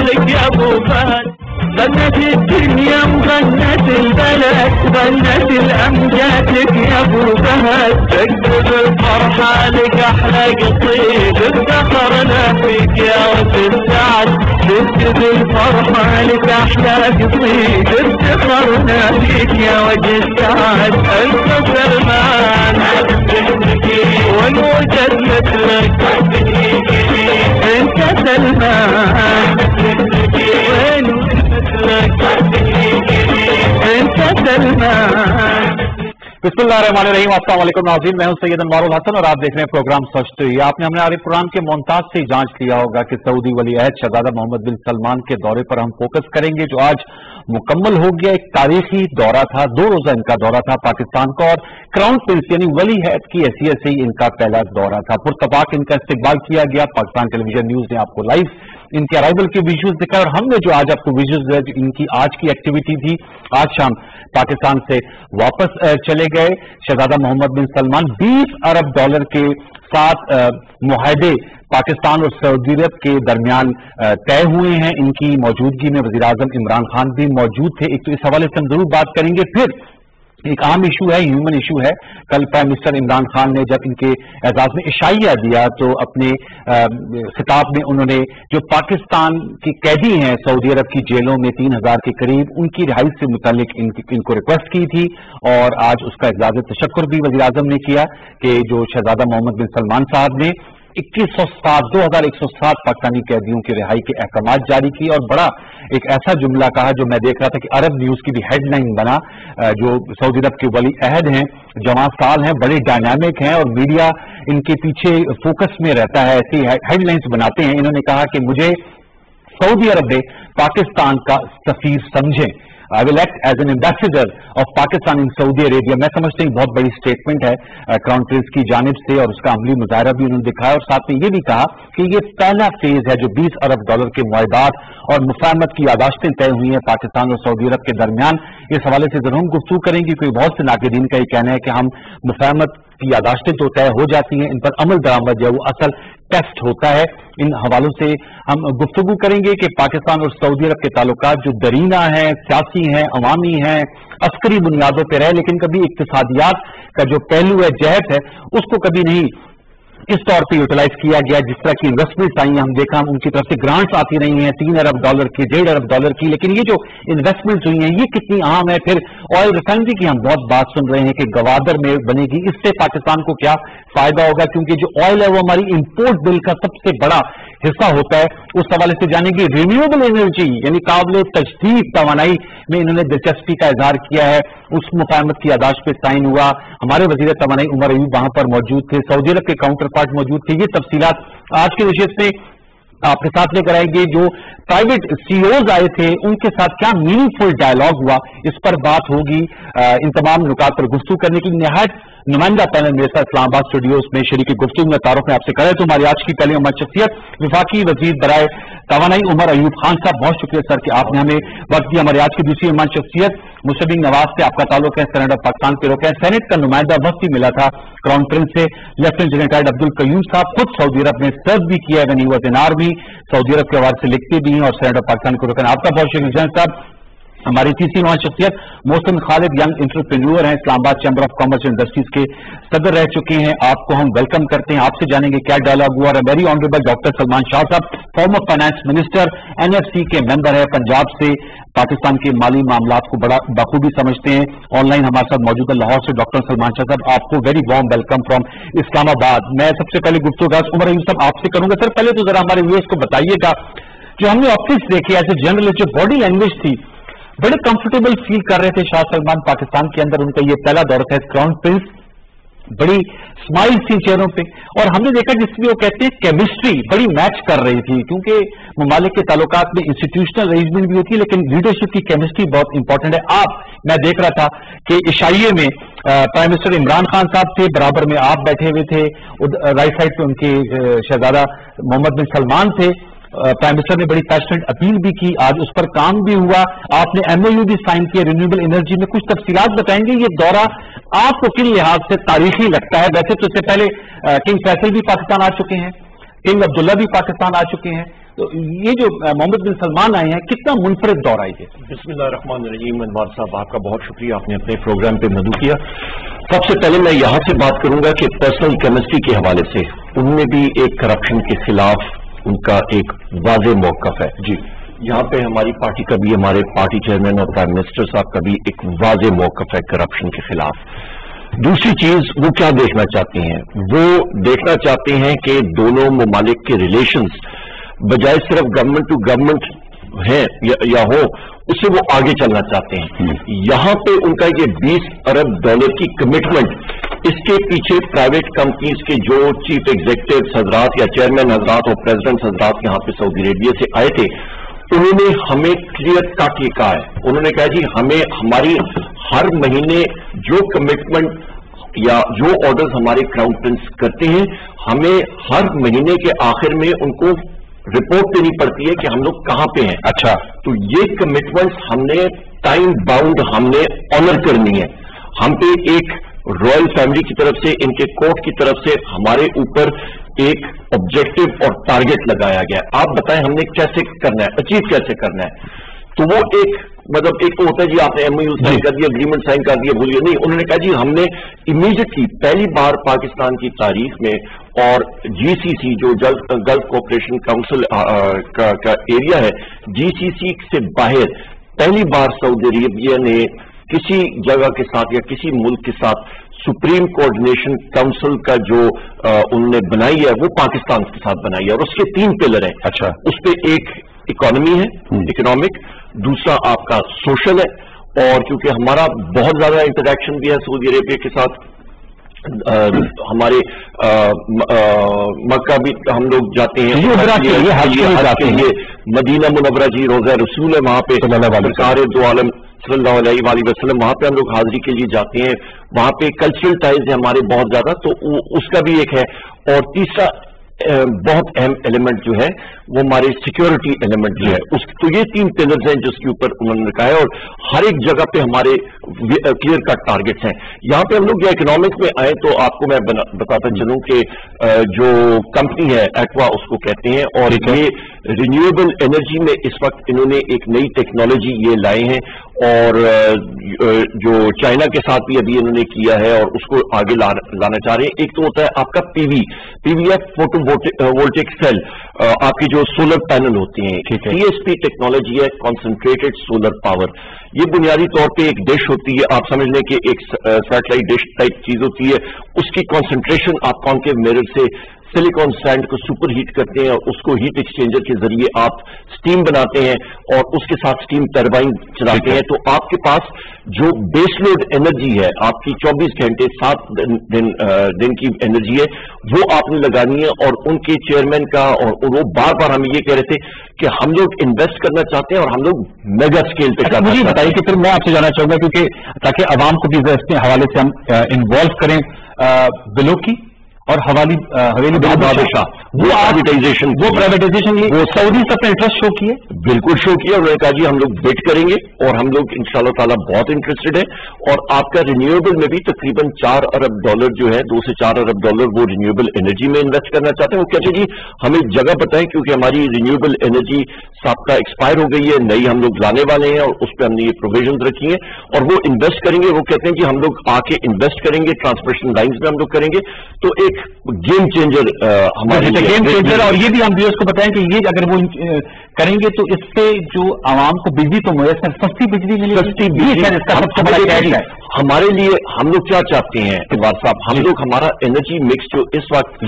لك يا ابو فهد. غنت الدنيا وغنت البلد، غنت الامجاد لك يا ابو فهد. تكتب الفرحه لك احلى قصيد، افتخرنا فيك يا وجه السعد. تكتب الفرحه لك احلى قصيد، افتخرنا فيك يا وجه السعد. انت سلمان والوجد مثلك، انت سلمان انت سلمان. बिस्मिल्लाहिर्रहमानिर्रहीम। अस्सलाम वालेकुम नाज़रीन, मैं हूं सैयद अनवारुल हसन और आप देख रहे हैं प्रोग्राम सच तो ये। आपने हमने कुरान के मुमताज से जांच लिया होगा कि सऊदी वली अहद शहजादा मोहम्मद बिन सलमान के दौरे पर हम फोकस करेंगे, जो आज मुकम्मल हो गया। एक तारीखी दौरा था, 2 रोजा इनका दौरा था पाकिस्तान का, और क्राउन प्रिंस यानी वली अहद की हैसियत से ही इनका पहला दौरा था। पुरतबाक इनका इस्तकबाल किया गया। पाकिस्तान टेलीविजन न्यूज ने आपको लाइव इनके अराइवल के विजुअल्स दिखाए, और हमने जो आज आपको विजुअल्स इनकी आज की एक्टिविटी थी, आज शाम पाकिस्तान से वापस चले गए शहजादा मोहम्मद बिन सलमान। 20 अरब डॉलर के 7 मुआहदे पाकिस्तान और सऊदी अरब के दरमियान तय हुए हैं। इनकी मौजूदगी में वज़ीर आज़म इमरान खान भी मौजूद थे। एक तो इस हवाले से हम जरूर बात करेंगे। फिर एक आम इशू है, ह्यूमन इशू है। कल प्राइम मिनिस्टर इमरान खान ने जब इनके एजाज में इशाइया दिया तो अपने खिताब में उन्होंने जो पाकिस्तान के कैदी हैं सऊदी अरब की जेलों में 3000 के करीब, उनकी रिहाई से मुतालिक इनको रिक्वेस्ट की थी, और आज उसका एजाज तशक्कुर भी वज़ीर आज़म ने किया कि जो शहजादा मोहम्मद बिन सलमान साहब ने 2107 पाकिस्तानी कैदियों की रिहाई के अहकामात जारी किए। और बड़ा एक ऐसा जुमला कहा जो मैं देख रहा था कि अरब न्यूज की भी हेडलाइन बना। जो सऊदी अरब के वली अहद हैं, जवान साल हैं, बड़े डायनामिक हैं, और मीडिया इनके पीछे फोकस में रहता है, ऐसी हेडलाइंस बनाते हैं। इन्होंने कहा कि मुझे सऊदी अरब में पाकिस्तान का सफीर समझें, I will act as an ambassador of Pakistan in Saudi Arabia. मैं समझता हूँ बहुत बड़ी स्टेटमेंट है क्राउन प्रिंस की जानिब से, और उसका अमली मुजाहरा भी उन्होंने दिखाया, और साथ में ये भी कहा कि ये पहला फेज है जो 20 अरब डॉलर के मुआहदात और मुफाहमत की यादाश्तें तय हुई हैं पाकिस्तान और सऊदी अरब के दरमियान। इस हवाले से जरूर हम गुफ्तगू करेंगे, क्योंकि बहुत से नाक़दीन का ये कहना है कि हम मुफाहमत की यादाश्तें तो तय हो जाती हैं, इन पर अमल दरामद जो वो असल टेस्ट होता है। इन हवालों से हम गुफ्तगू करेंगे कि पाकिस्तान और सऊदी अरब के ताल्लुकात जो दरीना हैं, सियासी हैं, अवामी हैं, अस्करी बुनियादों पर रहे, लेकिन कभी इक्तिसादियात का जो पहलू है, जहत है, उसको कभी नहीं इस तौर पे यूटिलाइज किया गया। जिस तरह की इन्वेस्टमेंट आई, हम देखा उनकी तरफ से ग्रांट्स आती रही हैं 3 अरब डॉलर की, 1.5 अरब डॉलर की, लेकिन ये जो इन्वेस्टमेंट हुई हैं ये कितनी अहम है। फिर ऑयल रिफाइनरी की हम बहुत बात सुन रहे हैं कि गवादर में बनेगी, इससे पाकिस्तान को क्या फायदा होगा, क्योंकि जो ऑयल है वो हमारी इंपोर्ट बिल का सबसे बड़ा हिस्सा होता है। उस हवाले से जानेंगे। रिन्यूएबल एनर्जी यानी काबिल तजदीद तवानाई में इन्होंने दिलचस्पी का इजहार किया है, उस मुफाहमत की यादाश्त पे साइन हुआ। हमारे वजीर तवानाई उमर अयूब वहां पर मौजूद थे, सऊदी अरब के काउंटर पार्ट मौजूद थे। ये तफसीलात आज के नशिस्त में आपके साथ लेकर आएंगे। जो प्राइवेट सीईओज आए थे उनके साथ क्या मीनिंगफुल डायलॉग हुआ, इस पर बात होगी। इन तमाम नुकात पर गुफ्तगू करने की निहायत नुमाइंदा पैनल मेरे साथ इस्लामाबाद स्टूडियोज में शरीक गुफ्तगू में तारुफ में आपसे करें तो हमारी आज की पहली उम्र शख्सियत विफाकी वजीर बराए तवानाई उमर अयूब खान साहब, बहुत शुक्रिया सर कि आपने हमें वक्त दिया। हमारी आज की दूसरी उम्र शख्सियत मुशर्रफ नवाज से आपका ताल्लुक है, सेनेट ऑफ पाकिस्तान के रुकन हैं। सेनेट का नुमाइंदा वक्त ही मिला था क्राउन प्रिंस से, लेफ्टिनेंट जनरल अब्दुल कयूम साहब खुद सऊदी अरब में सर्व भी किया है, when he was in army, Saudi Arab के हवाले से लिखते भी हैं, और सेनेट ऑफ पाकिस्तान के रुकन। आपका बहुत शुक्रिया साहब। हमारी तीसरी नौजवान शख्सियत मोहसिन खालिद, यंग एंटरप्रेन्योर हैं, Islamabad chamber of commerce and industries के सदर रह चुके हैं। आपको हम वेलकम करते हैं, आपसे जानेंगे क्या डायलॉग हुआ। Very honourable doctor Salman Shah साहब, फॉर्मर फाइनेंस मिनिस्टर, एनएफसी के मेंबर है, पंजाब से पाकिस्तान के माली मामलात को बड़ा बखूबी समझते हैं। ऑनलाइन हमारे साथ मौजूद है लाहौर से डॉक्टर सलमान शाह साहब, आपको very warm welcome from Islamabad. मैं सबसे पहले गुफ्तगू उमर अयूब साहब आपसे करूंगा। सर पहले तो जरा हमारे व्यूअर्स को बताइएगा, जो हमने ऑफिस देखे एज ए जर्नलिस्ट, जो बॉडी लैंग्वेज थी, बड़े कंफर्टेबल फील कर रहे थे शाह सलमान पाकिस्तान के अंदर। उनका ये पहला दौरा था क्राउन प्रिंस, बड़ी स्माइल थी चेहरों पे, और हमने देखा जिसमें वो कहते हैं केमिस्ट्री बड़ी मैच कर रही थी, क्योंकि ममालिक के ताल्लुकात में इंस्टीट्यूशनल अरेंजमेंट भी होती है लेकिन लीडरशिप की केमिस्ट्री बहुत इंपॉर्टेंट है। मैं देख रहा था कि इशाइये में प्राइम मिनिस्टर इमरान खान साहब थे, बराबर में आप बैठे हुए थे, राइट साइड पे उनके शहजादा मोहम्मद बिन सलमान थे। प्राइम मिनिस्टर ने बड़ी पैशनेट अपील भी की, आज उस पर काम भी हुआ, आपने एमओयू भी साइन किया रिन्यूएबल एनर्जी में। कुछ तफसीलात बताएंगे, ये दौरा आपको किन लिहाज से तारीखी लगता है? वैसे तो इससे पहले किंग फैसल भी पाकिस्तान आ चुके हैं, किंग अब्दुल्ला भी पाकिस्तान आ चुके हैं, تو یہ جو محمد بن سلمان آئے ہیں کتنا منفرد دور آئی ہے؟ بسم اللہ الرحمن الرحیم. انوار صاحب آپ کا بہت شکریہ, آپ نے اپنے پروگرام پہ مدعو کیا. سب سے پہلے میں یہاں سے بات کروں گا کہ پرسنل کیمسٹری کے حوالے سے ان میں بھی ایک کرپشن کے خلاف ان کا ایک واضح موقف ہے. جی یہاں پہ ہماری پارٹی کا بھی, ہمارے پارٹی چیئرمین اور پرائم منسٹر صاحب کا بھی ایک واضح موقف ہے کرپشن کے خلاف. دوسری چیز وہ کیا دیکھنا چاہتے ہیں, وہ دیکھنا چاہتے ہیں کہ دونوں ممالک کے ریلیشنز بجائے صرف گورنمنٹ ٹو گورنمنٹ ہیں یا ہو, اس سے وہ آگے چلنا چاہتے ہیں. یہاں پہ ان کا یہ $20 ارب کی کمٹمنٹ, اس کے پیچھے پرائیویٹ کمپنیز کے جو چیف ایگزیکٹو حضرات یا چیئرمین حضرات اور پریزیڈنٹ حضرات یہاں پہ سعودی عربیہ سے آئے تھے, انہوں نے ہمیں کلیئر کٹ یہ کہا ہے. انہوں نے کہا جی ہمیں ہماری ہر مہینے جو کمٹمنٹ یا جو آرڈرز ہمارے کراؤن پرنس کرتے ہیں, ہمیں ہر مہینے کے آخر میں ان کو رپورٹ دینی پڑتی ہے کہ ہم لوگ کہاں پہ ہیں. اچھا, تو یہ کمٹمنٹس ہم نے ٹائم باؤنڈ ہم نے آنر کرنی ہے. ہم پہ ایک رائل فیملی کی طرف سے, ان کے کورٹ کی طرف سے ہمارے اوپر ایک آبجیکٹو اور ٹارگٹ لگایا گیا ہے. آپ بتائیں ہم نے کیسے کرنا ہے, اچیو کیسے کرنا ہے. تو وہ ایک مطلب ایک تو ہوتا ہے جی آپ نے ایم او یو سائن کر دیا, اگریمنٹ سائن کر دیا, بولیے نہیں. انہوں نے کہا جی ہم نے امیڈیٹلی پہلی بار پاکستان کی تاریخ میں, اور جی سی سی جو گلف کوآپریشن کاؤنسل کا ایریا ہے, جی سی سی سے باہر پہلی بار سعودی عربیہ نے کسی جگہ کے ساتھ یا کسی ملک کے ساتھ سپریم کوآرڈینیشن کاؤنسل کا جو انہوں نے بنائی ہے وہ پاکستان کے ساتھ بنائی ہے, اور اس کے 3 پلر ہیں. اچھا, اس پہ ایک اکانومی ہے, اکنامک, دوسرا آپ کا سوشل ہے, اور کیونکہ ہمارا بہت زیادہ انٹریکشن بھی ہے سعودی عربیہ کے ساتھ, ہمارے مکہ بھی ہم لوگ جاتے ہیں, مدینہ منورہ جی روضہ رسول ہے, وہاں پہ سرکار دو عالم صلی اللہ علیہ وآلہ وسلم, وہاں پہ ہم لوگ حاضری کے لیے جاتے ہیں. وہاں پہ کلچرل ٹائز ہیں ہمارے بہت زیادہ, تو اس کا بھی ایک ہے. اور تیسرا بہت اہم ایلیمنٹ جو ہے وہ ہمارے سیکیورٹی ایلیمنٹ جو ہے اس, تو یہ 3 پلرز ہیں جس کے اوپر انہوں نے رکھا ہے, اور ہر ایک جگہ پہ ہمارے کلیئر کٹ ٹارگٹس ہیں. یہاں پہ ہم لوگ جو اکنامک میں آئے تو آپ کو میں بتاتا چلوں کہ جو کمپنی ہے ایکوا اس کو کہتے ہیں, اور یہ رینیویبل انرجی میں اس وقت انہوں نے ایک نئی ٹیکنالوجی یہ لائے ہیں, اور جو چائنا کے ساتھ بھی ابھی انہوں نے کیا ہے اور اس کو آگے لانا چاہ رہے ہیں. ایک تو ہوتا ہے آپ کا P V F photovoltaic cell, آپ کی جو سولر پینل ہوتے ہیں, سی ایس پی ٹیکنالوجی ہے, کنسنٹریٹڈ سولر پاور. یہ بنیادی طور پہ ایک ڈش ہوتی ہے, آپ سمجھ لیں کہ ایک سیٹلائٹ ڈش ٹائپ چیز ہوتی ہے, اس کی کنسنٹریشن آپ کانکیو میرر سے سلیکون سینڈ کو سپر ہیٹ کرتے ہیں, اور اس کو ہیٹ ایکسچینجر کے ذریعے آپ سٹیم بناتے ہیں, اور اس کے ساتھ سٹیم ٹربائن چلاتے ہیں. تو آپ کے پاس جو بیس لوڈ انرجی ہے آپ کی 24 گھنٹے 7 دن کی انرجی ہے, وہ آپ نے لگانی ہے. اور ان کے چیئرمین کا, اور وہ بار بار ہمیں یہ کہہ رہے تھے کہ ہم لوگ انویسٹ کرنا چاہتے ہیں اور ہم لوگ میگا اسکیل پہ کرنا. مجھے بتائیے کہ پھر میں آپ سے جاننا چاہوں گا, کیونکہ تاکہ عوام کو بھی اس کے حوالے سے ہم انوالو کریں, بلو کی اور حویلی بادشاہ وہ پرائیویٹائزیشن وہ سعودی سے اپنا انٹرسٹ شو کیے, بالکل شو کیا. انہوں نے کہا جی ہم لوگ بیٹ کریں گے, اور ہم لوگ انشاءاللہ تعالیٰ بہت انٹرسٹڈ ہیں. اور آپ کا رینیویبل میں بھی تقریباً $4 ارب جو ہے, $2 سے $4 ارب وہ رینیویبل انرجی میں انویسٹ کرنا چاہتے ہیں. وہ کہتے ہیں جی ہمیں جگہ بتائیں, کیونکہ ہماری رینیویبل انرجی سابقہ ایکسپائر ہو گئی ہے, نئی ہم لوگ لانے والے ہیں, اور اس پہ ہم نے یہ پروویژن رکھی ہیں, اور وہ انویسٹ کریں گے. وہ کہتے ہیں کہ ہم لوگ آ کے انویسٹ کریں گے, ٹرانسمیشن لائنز میں ہم لوگ کریں گے. تو ایک گیم چینجر ہمارے گیم چینجر. اور یہ بھی ہم ویورز کو بتائیں کہ یہ اگر وہ کریں گے تو اس سے جو عوام کو بجلی تو میسر سستی بجلی ملے, سستی بجلی اس کا سب سے بڑا کیش ہے ہمارے لیے. ہم لوگ کیا چاہتے ہیں انوار صاحب, ہم لوگ ہمارا انرجی مکس جو اس وقت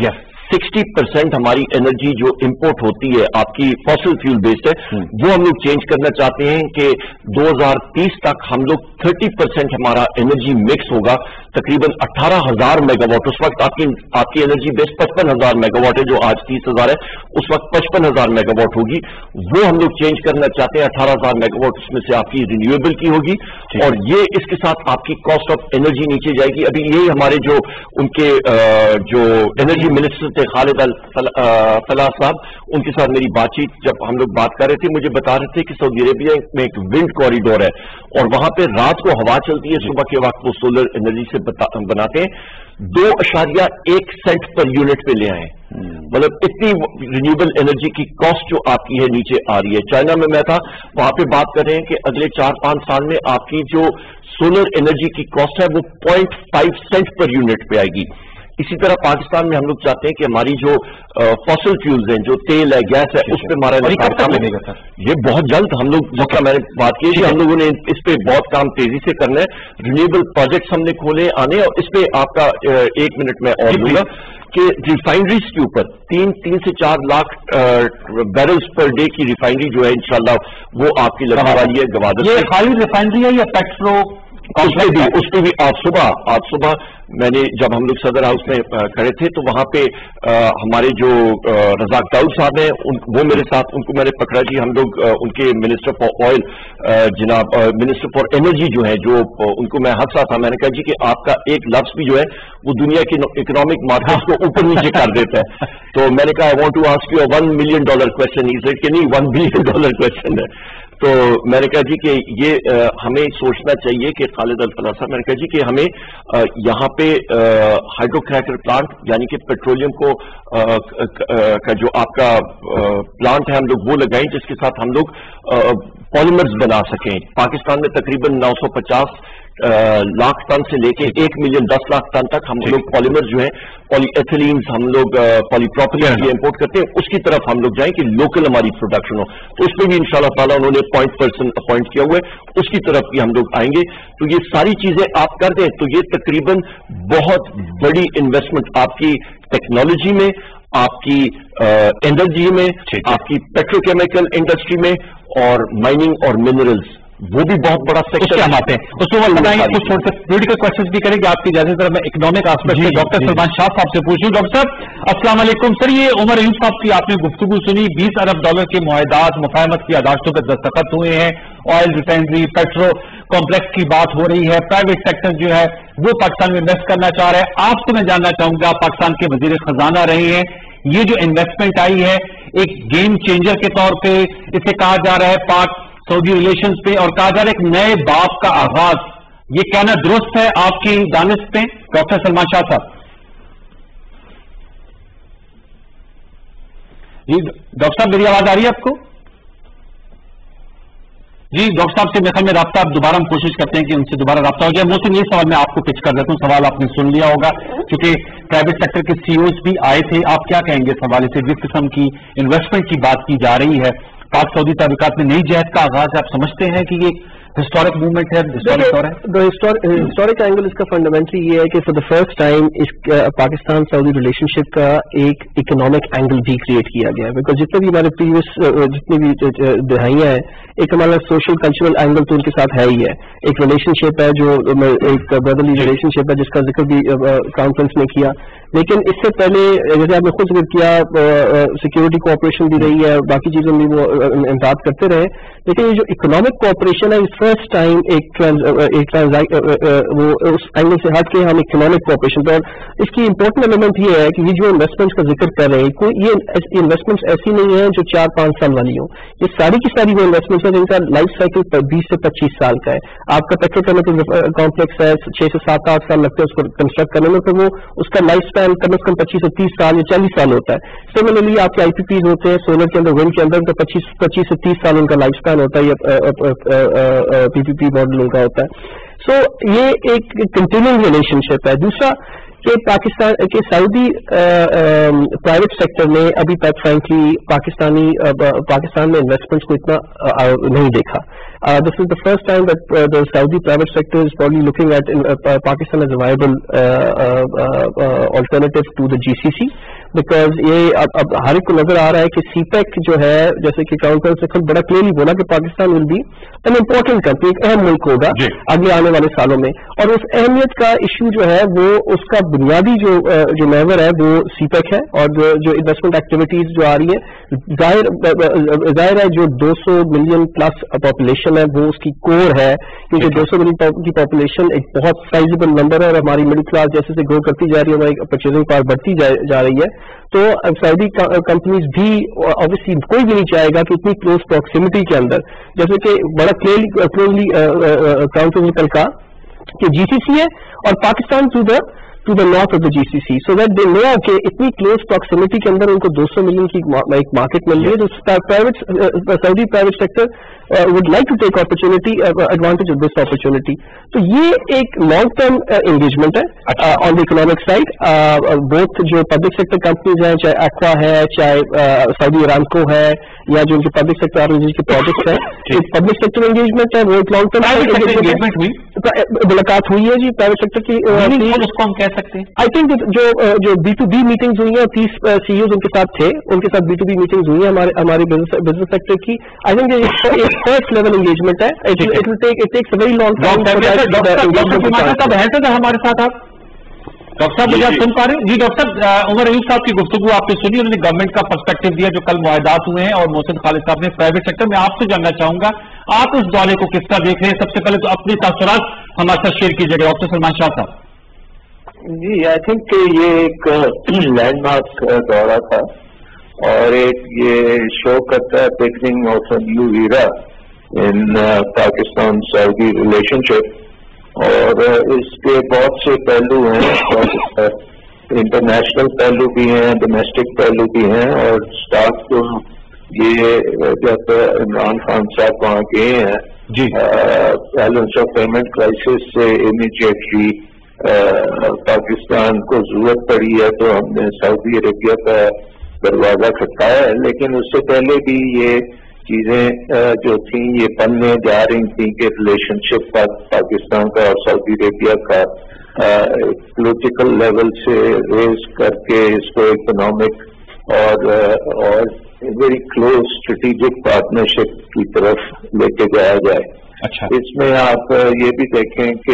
60% ہماری انرجی جو امپورٹ ہوتی ہے آپ کی فاسل فیول بیسڈ ہے, وہ ہم لوگ چینج کرنا چاہتے ہیں کہ 2030 تک ہم لوگ 30% ہمارا انرجی مکس ہوگا, تقریباً 18,000 میگا واٹ. اس وقت آپ کی انرجی بیس 55,000 میگا واٹ ہے, جو آج 30,000 ہے, اس وقت 55,000 میگا واٹ ہوگی. وہ ہم لوگ چینج کرنا چاہتے ہیں. 18,000 میگا واٹ اس میں سے آپ کی رینیویبل کی ہوگی, اور یہ اس کے ساتھ آپ کی کاسٹ آف انرجی نیچے جائے گی. ابھی یہی ہمارے جو ان کے جو انرجی منسٹر خالد فلاح صاحب, ان کے ساتھ میری بات چیت جب ہم لوگ بات کر رہے تھے, مجھے بتا رہے تھے کہ سعودی عربیہ میں ایک ونڈ کوریڈور ہے, اور وہاں پہ رات کو ہوا چلتی ہے, صبح کے وقت وہ سولر انرجی سے बनाते हैं 2.1 सेंट पर यूनिट पे ले आए। मतलब इतनी रिन्यूएबल एनर्जी की कॉस्ट जो आपकी है नीचे आ रही है। चाइना में मैं था, वहां पे बात कर रहे हैं कि अगले 4-5 साल में आपकी जो सोलर एनर्जी की कॉस्ट है वो 0.5 सेंट पर यूनिट पे आएगी। इसी तरह पाकिस्तान में हम लोग चाहते हैं कि हमारी जो फॉसिल फ्यूल्स हैं, जो तेल है, गैस है, उस पर हमारा ये बहुत जल्द हम लोग, जैसा मैंने बात की कि हम लोगों ने इस पे बहुत काम तेजी से करना है। रिन्यूएबल प्रोजेक्ट्स हमने खोले आने, और इस पे आपका 1 मिनट में और दूंगा कि रिफाइनरीज के ऊपर 3 से 4 लाख बैरल्स पर डे की रिफाइनरी जो है इंशाल्लाह वो आपकी लगने वाली है गवादर। ये खाली रिफाइनरी है या पेट्रो? उस पे भी आज सुबह मैंने जब हम लोग सदर हाउस में खड़े थे तो वहां पे हमारे जो रजाक दाऊद साहब हैं वो मेरे साथ, उनको मैंने पकड़ा जी। हम लोग उनके मिनिस्टर फॉर ऑयल जनाब मिनिस्टर फॉर एनर्जी जो है, जो उनको मैं हंसा था, मैंने कहा जी कि आपका एक लफ्ज भी जो है वो दुनिया की इकोनॉमिक मार्केट्स को ऊपर नीचे कर देता है। तो मैंने कहा I want to ask you $1 million question. He said कि नहीं, $1 बिलियन क्वेश्चन है। तो मैंने कहा जी कि ये हमें सोचना चाहिए कि खालिद अल-फलाह साहब, मैंने कहा जी कि हमें यहाँ पे हाइड्रोक्रैकर प्लांट यानी कि पेट्रोलियम को का जो आपका प्लांट है हम लोग वो लगाएं जिसके साथ हम लोग पॉलीमर्स बना सकें। पाकिस्तान में तकरीबन 950 लाख टन से लेके 1 मिलियन 10 लाख टन तक हम लोग पॉलीमर्स जो है, पॉलीएथिलीन्स, हम लोग पॉलीप्रोपिलीन इंपोर्ट करते हैं, उसकी तरफ हम लोग जाएं कि लोकल हमारी प्रोडक्शन हो। तो उसमें भी इंशाल्लाह ताला उन्होंने पर्सन अपॉइंट किया हुआ है, उसकी तरफ भी हम लोग आएंगे। तो ये सारी चीजें आप कर दें तो ये तकरीबन बहुत बड़ी इन्वेस्टमेंट आपकी टेक्नोलॉजी में, आपकी एनर्जी में, आपकी पेट्रोकेमिकल इंडस्ट्री में और माइनिंग और मिनरल्स, वो भी बहुत बड़ा सेक्टर हम आते हैं। उसको बताएंगे, कुछ थोड़े से पॉलिटिकल क्वेश्चंस भी करेंगे आपकी इजाजत। तरह मैं इकोनॉमिक एस्पेक्ट से डॉक्टर सलमान शाह साहब से पूछूं। डॉक्टर साहब अस्सलाम वालेकुम। सर, ये उमर अयूब साहब की आपने गुफ्तगू सुनी, $20 अरब के मुआहदात, मुफाहमत की यादाश्तों पर दस्तखत हुए हैं, ऑयल रिफाइनरी, पेट्रो कॉम्प्लेक्स की बात हो रही है, प्राइवेट सेक्टर जो है वो पाकिस्तान में इन्वेस्ट करना चाह रहा है। आपसे मैं जानना चाहूंगा, आप पाकिस्तान के वजीर खजाना रहे हैं, ये जो इन्वेस्टमेंट आई है एक गेम चेंजर के तौर पे इसे कहा जा रहा है पाक सऊदी रिलेशंस पे, और कहा जा रहा है एक नए बाब का आगाज, ये कहना दुरुस्त है आपकी दानिश पे डॉक्टर सलमान शाह साहब? जी डॉक्टर साहब, मेरी आवाज आ रही है आपको? जी डॉक्टर साहब से मेरे ख्याल में राब्ता, आप दोबारा हम कोशिश करते हैं कि उनसे दोबारा राब्ता हो जाए। मोहसिन, ये सवाल मैं आपको पिच कर देता हूं, सवाल आपने सुन लिया होगा क्योंकि प्राइवेट सेक्टर के सीईओज भी आए थे। आप क्या कहेंगे इस हवाले से, जिस किस्म की इन्वेस्टमेंट की बात की जा रही है, पाक सऊदी ताल्लुकात में नई जहद का आगाज है, आप समझते हैं कि ये हिस्टोरिक मूवमेंट है, हिस्टोरिक एंगल इसका फंडामेंटली ये है कि फॉर द फर्स्ट टाइम इस पाकिस्तान सऊदी रिलेशनशिप का एक इकोनॉमिक एंगल भी क्रिएट किया गया है। बिकॉज जितने भी हमारे प्रीवियस जितनी भी दहाइयां हैं, एक हमारा सोशल कल्चरल एंगल तो उनके साथ है ही है। एक रिलेशनशिप है जो एक ब्रदरली रिलेशनशिप है जिसका जिक्र भी कॉन्फ्रेंस में किया, लेकिन इससे पहले जैसे आपने खुद जिक्र किया सिक्योरिटी कोऑपरेशन भी रही है, बाकी चीजों में वो इमदाद करते रहे, लेकिन ये जो इकोनॉमिक कोऑपरेशन है फर्स्ट टाइम वो उस एंगल से हट के हम इकोनॉमिक कोऑपरेशन पर, इसकी इंपॉर्टेंट एलिमेंट ये है कि ये जो इन्वेस्टमेंट्स का जिक्र कर रहे हैं कोई ये इन्वेस्टमेंट्स ऐसी नहीं है जो 4-5 साल वाली हो, ये सारी की सारी वो इन्वेस्टमेंट्स है जिनका लाइफ साइकिल 20 से 25 साल का है। आपका पेट्रोकेमिकल कॉम्प्लेक्स है 6 से 7-8 साल लगते हैं उसको कंस्ट्रक्ट करने में, तो वो उसका लाइफ स्पैन कम से कम 25 से 30 साल या 40 साल होता है। सिमिलरली आपके आईपीपीज होते हैं सोलर के अंदर, विंड के अंदर, तो 25 से 30 साल उनका लाइफ स्पैन होता है, पीपीपी मॉडल उनका होता है। सो ये एक कंटिन्यूइंग रिलेशनशिप है। दूसरा कि पाकिस्तान के सऊदी प्राइवेट सेक्टर ने अभी तक फ्रैंकली पाकिस्तान में इन्वेस्टमेंट्स को इतना नहीं देखा। This is the first time that the Saudi private sector is probably looking at Pakistan as a viable alternative to the GCC, because ये अब हर एक को नजर आ रहा है कि सीपेक जो है, जैसे कि काउंसिल से खुद बड़ा क्लियरली बोला कि Pakistan will be an important country, एक अहम मुल्क होगा आगे आने वाले सालों में, और उस अहमियत का इशू जो है वो उसका बुनियादी जो महवर है वो सीपेक है, और जो इन्वेस्टमेंट एक्टिविटीज जो आ रही है जाहिर है जो 200 मिलियन प्लस पॉपुलेशन है वो उसकी कोर है, क्योंकि 200 मिलियन की पॉपुलेशन एक बहुत साइजेबल नंबर है और हमारी मिडिल क्लास जैसे से ग्रो करती जा रही है, हमारी परचेजिंग पावर बढ़ती जा रही है। तो सऊदी कंपनीज भी ऑब्वियसली कोई भी नहीं चाहेगा कि इतनी क्लोज प्रॉक्सिमिटी के अंदर, जैसे कि बड़ा क्लियरली काउंसिल निकल का کہ GCC ہے اور Pakistan to the north of the GCC, so that they know کہ اتنی close proximity کے اندر ان کو 200 ملین کی ایک مارکیٹ مل رہی ہے. تو Saudi private sector would like to take advantage of this opportunity. تو یہ ایک لانگ ٹرم انگیجمنٹ ہے on the economic side. Both جو پبلک سیکٹر کمپنیز ہیں, چاہے ایکوا ہے, چاہے سعودی ارامکو ہے, یا جو ان کے پبلک سیکٹر آرگنائزیشن کے پروجیکٹس ہیں, ایک پبلک سیکٹر انگیجمنٹ ہے, وہ ایک لانگ ٹرم ملاقات ہوئی ہے جی پرائیویٹ سیکٹر کی. اس کو ہم کہہ سکتے ہیں آئی تھنک جو B2B میٹنگز ہوئی ہیں, 30 CEOs ان کے ساتھ تھے, ان کے ساتھ B2B میٹنگز ہوئی ہیں ہمارے بزنس سیکٹر کی. آئی تھنک ایک فرسٹ لیول انگیجمنٹ ہے. It takes a very long time. صاحب ہے سر ہمارے ساتھ آپ ڈاکٹر صاحب مجھے آپ سن پا رہے ہیں؟ جی ڈاکٹر صاحب, عمر ایوب صاحب کی گفتگو آپ نے سنی, انہوں نے گورنمنٹ کا پرسپیکٹو دیا جو کل معاہدات ہوئے ہیں, اور محسن خالد صاحب نے پرائیویٹ سیکٹر میں. آپ سے جاننا چاہوں گا آپ اس دورے کو کس طرح دیکھ رہے ہیں؟ سب سے پہلے تو اپنی تاثرات ہمارے ساتھ شیئر کیجیے گا ڈاکٹر سلمان شاہ صاحب. جی آئی تھنک کہ یہ ایک لینڈ مارک دورہ تھا, اور ایک یہ شو کرتا ہے beginning of a new era in Pakistan Saudi relationship. اور اس کے بہت سے پہلو ہیں, انٹرنیشنل پہلو بھی ہیں, ڈومیسٹک پہلو بھی ہیں. اور اسٹارٹ تو یہ جب عمران خان صاحب وہاں گئے ہیں بیلنس آف پیمنٹ کرائسس سے امیڈیٹلی پاکستان کو ضرورت پڑی ہے, تو ہم نے سعودی عربیہ کا دروازہ کھٹکایا ہے. لیکن اس سے پہلے بھی یہ چیزیں جو تھیں یہ بننے جا رہی تھیں کہ ریلیشن شپ پاکستان کا اور سعودی عربیہ کا پولیٹیکل لیول سے ریز کر کے اس کو اکنامک اور ویری کلوز اسٹریٹجک پارٹنرشپ کی طرف لے کے جایا جائے. اچھا, اس میں آپ یہ بھی دیکھیں کہ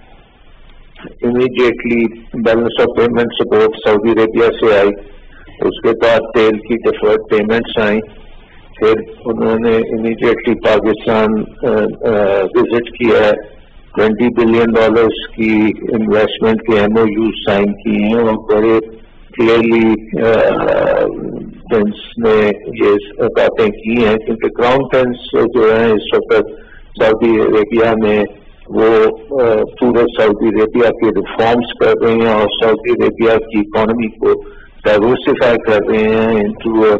immediately balance of payment support Saudi Arabia سے آئی, اس کے بعد تیل کی ڈیفرڈ پیمنٹس آئیں, پھر انہوں نے امیڈیٹلی پاکستان وزٹ کیا ہے, $20 بلین کی انویسٹمنٹ کے MOU سائن کی ہیں, اور بڑے کلیئرلی پرنس نے یہ باتیں کی ہیں, کیونکہ کراؤن پرنس جو ہیں اس وقت سعودی عربیہ میں وہ پورے سعودی عربیہ کے ریفارمز کر رہے ہیں, اور سعودی عربیہ کی اکانومی کو ڈائیورسفائی کر رہے ہیں انٹو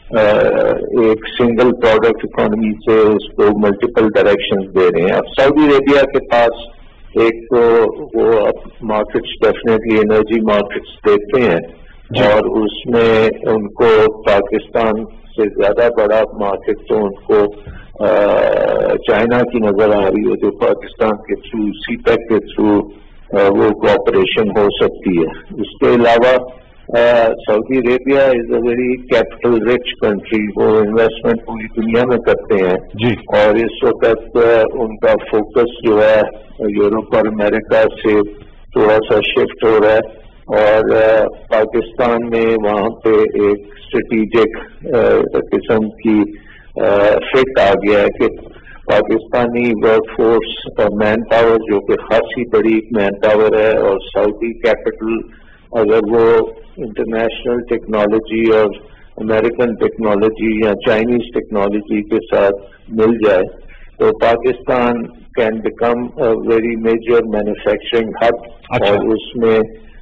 ایک سنگل پروڈکٹ اکانومی سے اس کو ملٹیپل ڈائریکشن دے رہے ہیں. اب سعودی عربیہ کے پاس ایک تو وہ اب مارکیٹس ڈیفینیٹلی انرجی مارکیٹس دیتے ہیں, اور اس میں ان کو پاکستان سے زیادہ بڑا مارکیٹ تو ان کو چائنا کی نظر آ رہی ہے, جو پاکستان کے تھرو CPEC کے تھرو وہ کوآپریشن ہو سکتی ہے. اس کے علاوہ Saudi Arabia is a very capital rich country, وہ انویسٹمنٹ پوری دنیا میں کرتے ہیں جی, اور اس وقت ان کا فوکس جو ہے یورپ اور امریکہ سے تھوڑا سا شفٹ ہو رہا ہے, اور پاکستان میں وہاں پہ ایک اسٹریٹجک قسم کی فٹ آ گیا ہے کہ پاکستانی ورک فورس اور مین پاور جو کہ خاصی بڑی مین پاور ہے, اور سعودی کیپٹل اگر وہ انٹرنیشنل ٹیکنالوجی اور امریکن ٹیکنالوجی یا چائنیز ٹیکنالوجی کے ساتھ مل جائے تو Pakistan can become very major manufacturing hub, اور اس میں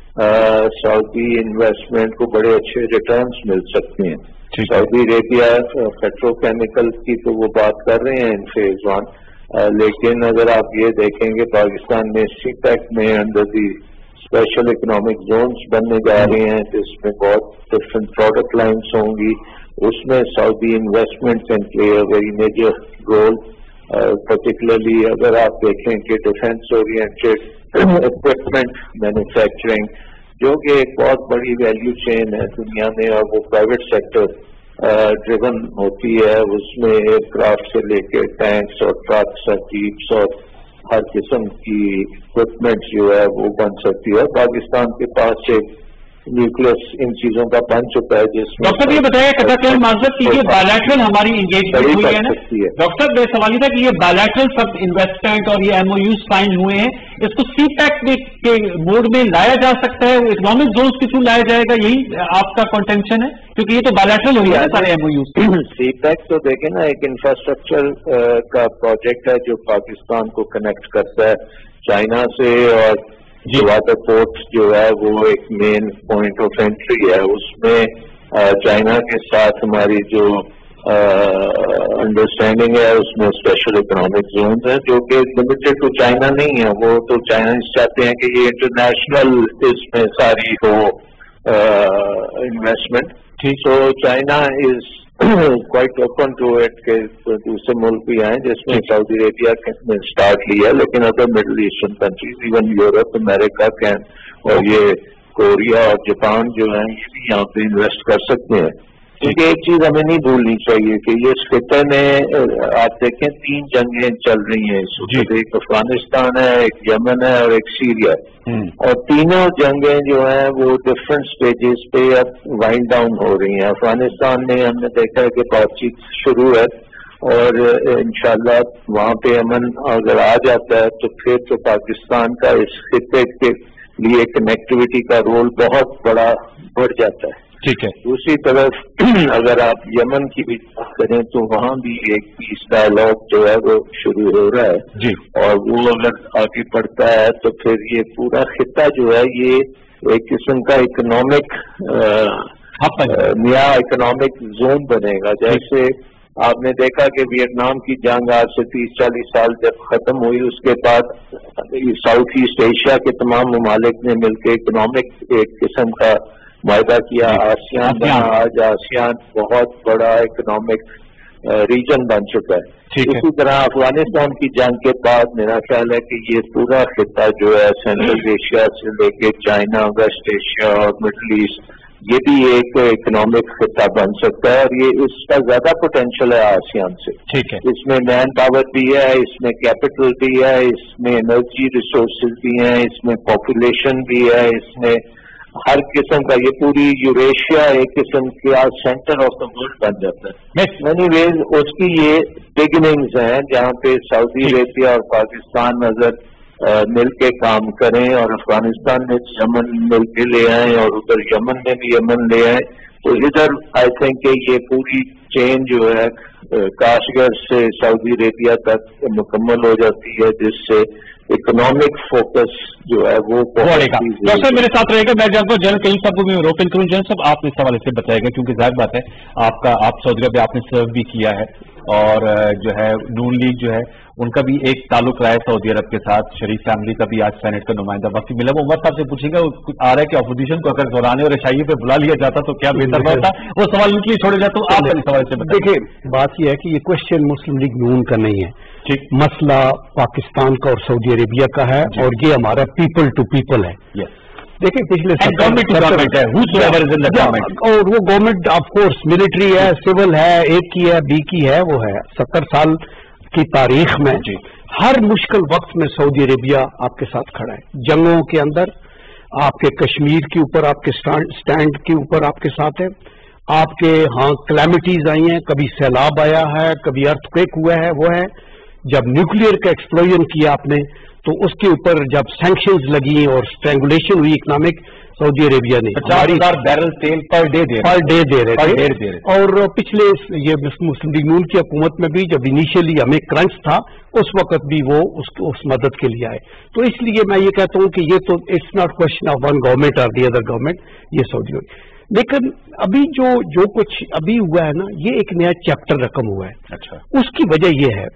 سعودی انویسٹمنٹ کو بڑے اچھے ریٹرنز مل سکتے ہیں. سعودی عربیہ پیٹرو کیمیکل کی تو وہ بات کر رہے ہیں ان فیز 1, لیکن اگر آپ یہ دیکھیں گے پاکستان میں CPEC میں under the special economic zones بننے جا رہے ہیں جس میں بہت ڈفرنٹ پروڈکٹ لائنس ہوں گی, اس میں Saudi investment can play a very major role, particularly اگر آپ دیکھیں کہ ڈیفینس اورینٹیڈ اکوپمنٹ مینوفیکچرنگ جو کہ ایک بہت بڑی ویلیو چین ہے دنیا میں, اور وہ پرائیویٹ سیکٹر ڈریون ہوتی ہے, اس میں ایئر کرافٹ سے لے کے ٹینکس اور ٹرکس اور جیپس اور ہر قسم کی اکوپمنٹ جو ہے وہ بن سکتی ہے. پاکستان کے پاس ایک न्यूक्लियस इन चीजों का बन चुका है जिसमें डॉक्टर ये बताइए कथाकल माजरत की ये बायलैटरल हमारी इंगेजमेंट हुई है ना डॉक्टर मेरा सवाल था कि ये बायलैटरल सब इन्वेस्टमेंट और ये एमओयू साइन हुए हैं इसको सीपैक के मोड में लाया जा सकता है इकोनॉमिक जोन के थ्रू लाया जाएगा यही आपका कंटेंशन है क्योंकि ये तो बायलैटरल हो गया सारे एमओयू सीपैक तो देखें ना एक इंफ्रास्ट्रक्चर का प्रोजेक्ट है जो पाकिस्तान को कनेक्ट करता है चाइना से और वाटर पोर्ट जो है वो एक मेन पॉइंट ऑफ एंट्री है उसमें चाइना के साथ हमारी जो अंडरस्टैंडिंग है उसमें स्पेशल इकोनॉमिक जोन है जो कि लिमिटेड टू चाइना नहीं है वो तो चाइनीज चाहते हैं कि ये इंटरनेशनल इसमें सारी हो इन्वेस्टमेंट तो China is quite open to it के दूसरे मुल्क भी आए जिसमें सऊदी अरेबिया ने स्टार्ट लिया लेकिन other middle eastern countries even Europe America can और ये कोरिया और जापान जो है ये भी यहाँ पे इन्वेस्ट कर सकते हैं क्योंकि एक चीज हमें नहीं भूलनी चाहिए कि ये इस खिते में आप देखें 3 जंगें चल रही हैं इस वक्त एक अफगानिस्तान है एक यमन है और एक सीरिया है और तीनों जंगें जो हैं वो डिफरेंट स्टेजेस पे अब वाइंड डाउन हो रही हैं अफगानिस्तान में हमने देखा है कि बातचीत शुरू है और इंशाल्लाह वहाँ पे अमन अगर आ जाता है तो फिर तो पाकिस्तान का इस खिते के लिए कनेक्टिविटी का रोल बहुत बड़ा बढ़ जाता है ठीक है दूसरी तरफ अगर आप यमन की भी बात करें तो वहाँ भी एक पीस डायलॉग जो है वो शुरू हो रहा है जी और वो अगर आगे बढ़ता है तो फिर ये पूरा खिता जो है ये एक किस्म का इकोनॉमिक नया इकोनॉमिक जोन बनेगा जैसे आपने देखा कि वियतनाम की जंग आज से 30-40 साल जब खत्म हुई उसके बाद साउथ ईस्ट एशिया के तमाम ममालिक ने मिलकर इकोनॉमिक एक किस्म का वायदा किया आसियान बना आज आसियान बहुत बड़ा इकोनॉमिक रीजन बन चुका है इसी तरह अफगानिस्तान की जंग के बाद मेरा ख्याल है कि ये पूरा खिता जो है सेंट्रल एशिया से लेके चाइना वेस्ट एशिया और मिडिल ईस्ट ये भी एक इकोनॉमिक खिता बन सकता है और ये इसका ज्यादा पोटेंशियल है आसियान से ठीक है इसमें मैन पावर भी है इसमें कैपिटल भी है इसमें एनर्जी रिसोर्सेज भी हैं इसमें पॉपुलेशन भी है इसमें हर किस्म का ये पूरी यूरेशिया एक किस्म का सेंटर ऑफ द वर्ल्ड बन जाता है एनीवेज उसकी ये बिगिनिंग्स हैं जहाँ पे सऊदी अरेबिया और पाकिस्तान अगर मिल के काम करें और अफगानिस्तान में यमन मिल के ले आए और उधर यमन में भी यमन ले आए तो इधर आई थिंक ये पूरी चेन जो है काशगर से सऊदी अरेबिया तक मुकम्मल हो जाती है जिससे इकोनॉमिक फोकस जो है वो डॉक्टर मेरे साथ रहेगा मैं जानता हूँ जनरल कहीं सबको मैं रोपन करूँ जनरल साहब आप इस हवाले से बताएगा क्योंकि जाहिर बात है आप सऊदी अरब आपने सर्व भी किया है और जो है नून लीग जो है उनका भी एक ताल्लुक रहा है सऊदी अरब के साथ शरीफ फैमिली का भी आज सेनेट का नुमाइंदा वक्त मिला वो उमर साहब से पूछेगा आ रहा है कि अपोजिशन को अगर दौराने और रशाई पे बुला लिया जाता तो क्या बेहतर होता वो सवाल उनके लिए छोड़े जाता तो आप इस सवाल से देखिए बात यह है कि ये क्वेश्चन मुस्लिम लीग नून का नहीं है ठीक मसला पाकिस्तान का और सऊदी अरेबिया का है और ये हमारा पीपल टू पीपल है देखिए पिछले गवर्नमेंट है और वो गवर्नमेंट ऑफ कोर्स मिलिट्री है सिविल है एक की है बी की है वो है 70 साल की तारीख में हर मुश्किल वक्त में सऊदी अरेबिया आपके साथ खड़ा है जंगों के अंदर आपके कश्मीर के ऊपर आपके स्टैंड के ऊपर आपके साथ है आपके यहाँ क्लैमिटीज आई हैं कभी सैलाब आया है कभी अर्थक्वेक हुआ है वो है जब न्यूक्लियर का एक्सप्लोजन किया आपने तो उसके ऊपर जब सैंक्शंस लगी और स्ट्रैंगुलेशन हुई इकोनॉमिक सऊदी अरेबिया ने 50,000 बैरल तेल पर डे दे रहे थे और पिछले ये मुस्लिम लीग नून की हुकूमत में भी जब इनिशियली हमें क्रंच था उस वक्त भी वो उस मदद के लिए आए तो इसलिए मैं ये कहता हूँ कि ये तो it's not question of one government और दी अदर गवर्नमेंट ये सऊदी लेकिन अभी जो कुछ अभी हुआ है ना ये एक नया चैप्टर रकम हुआ है अच्छा उसकी वजह ये है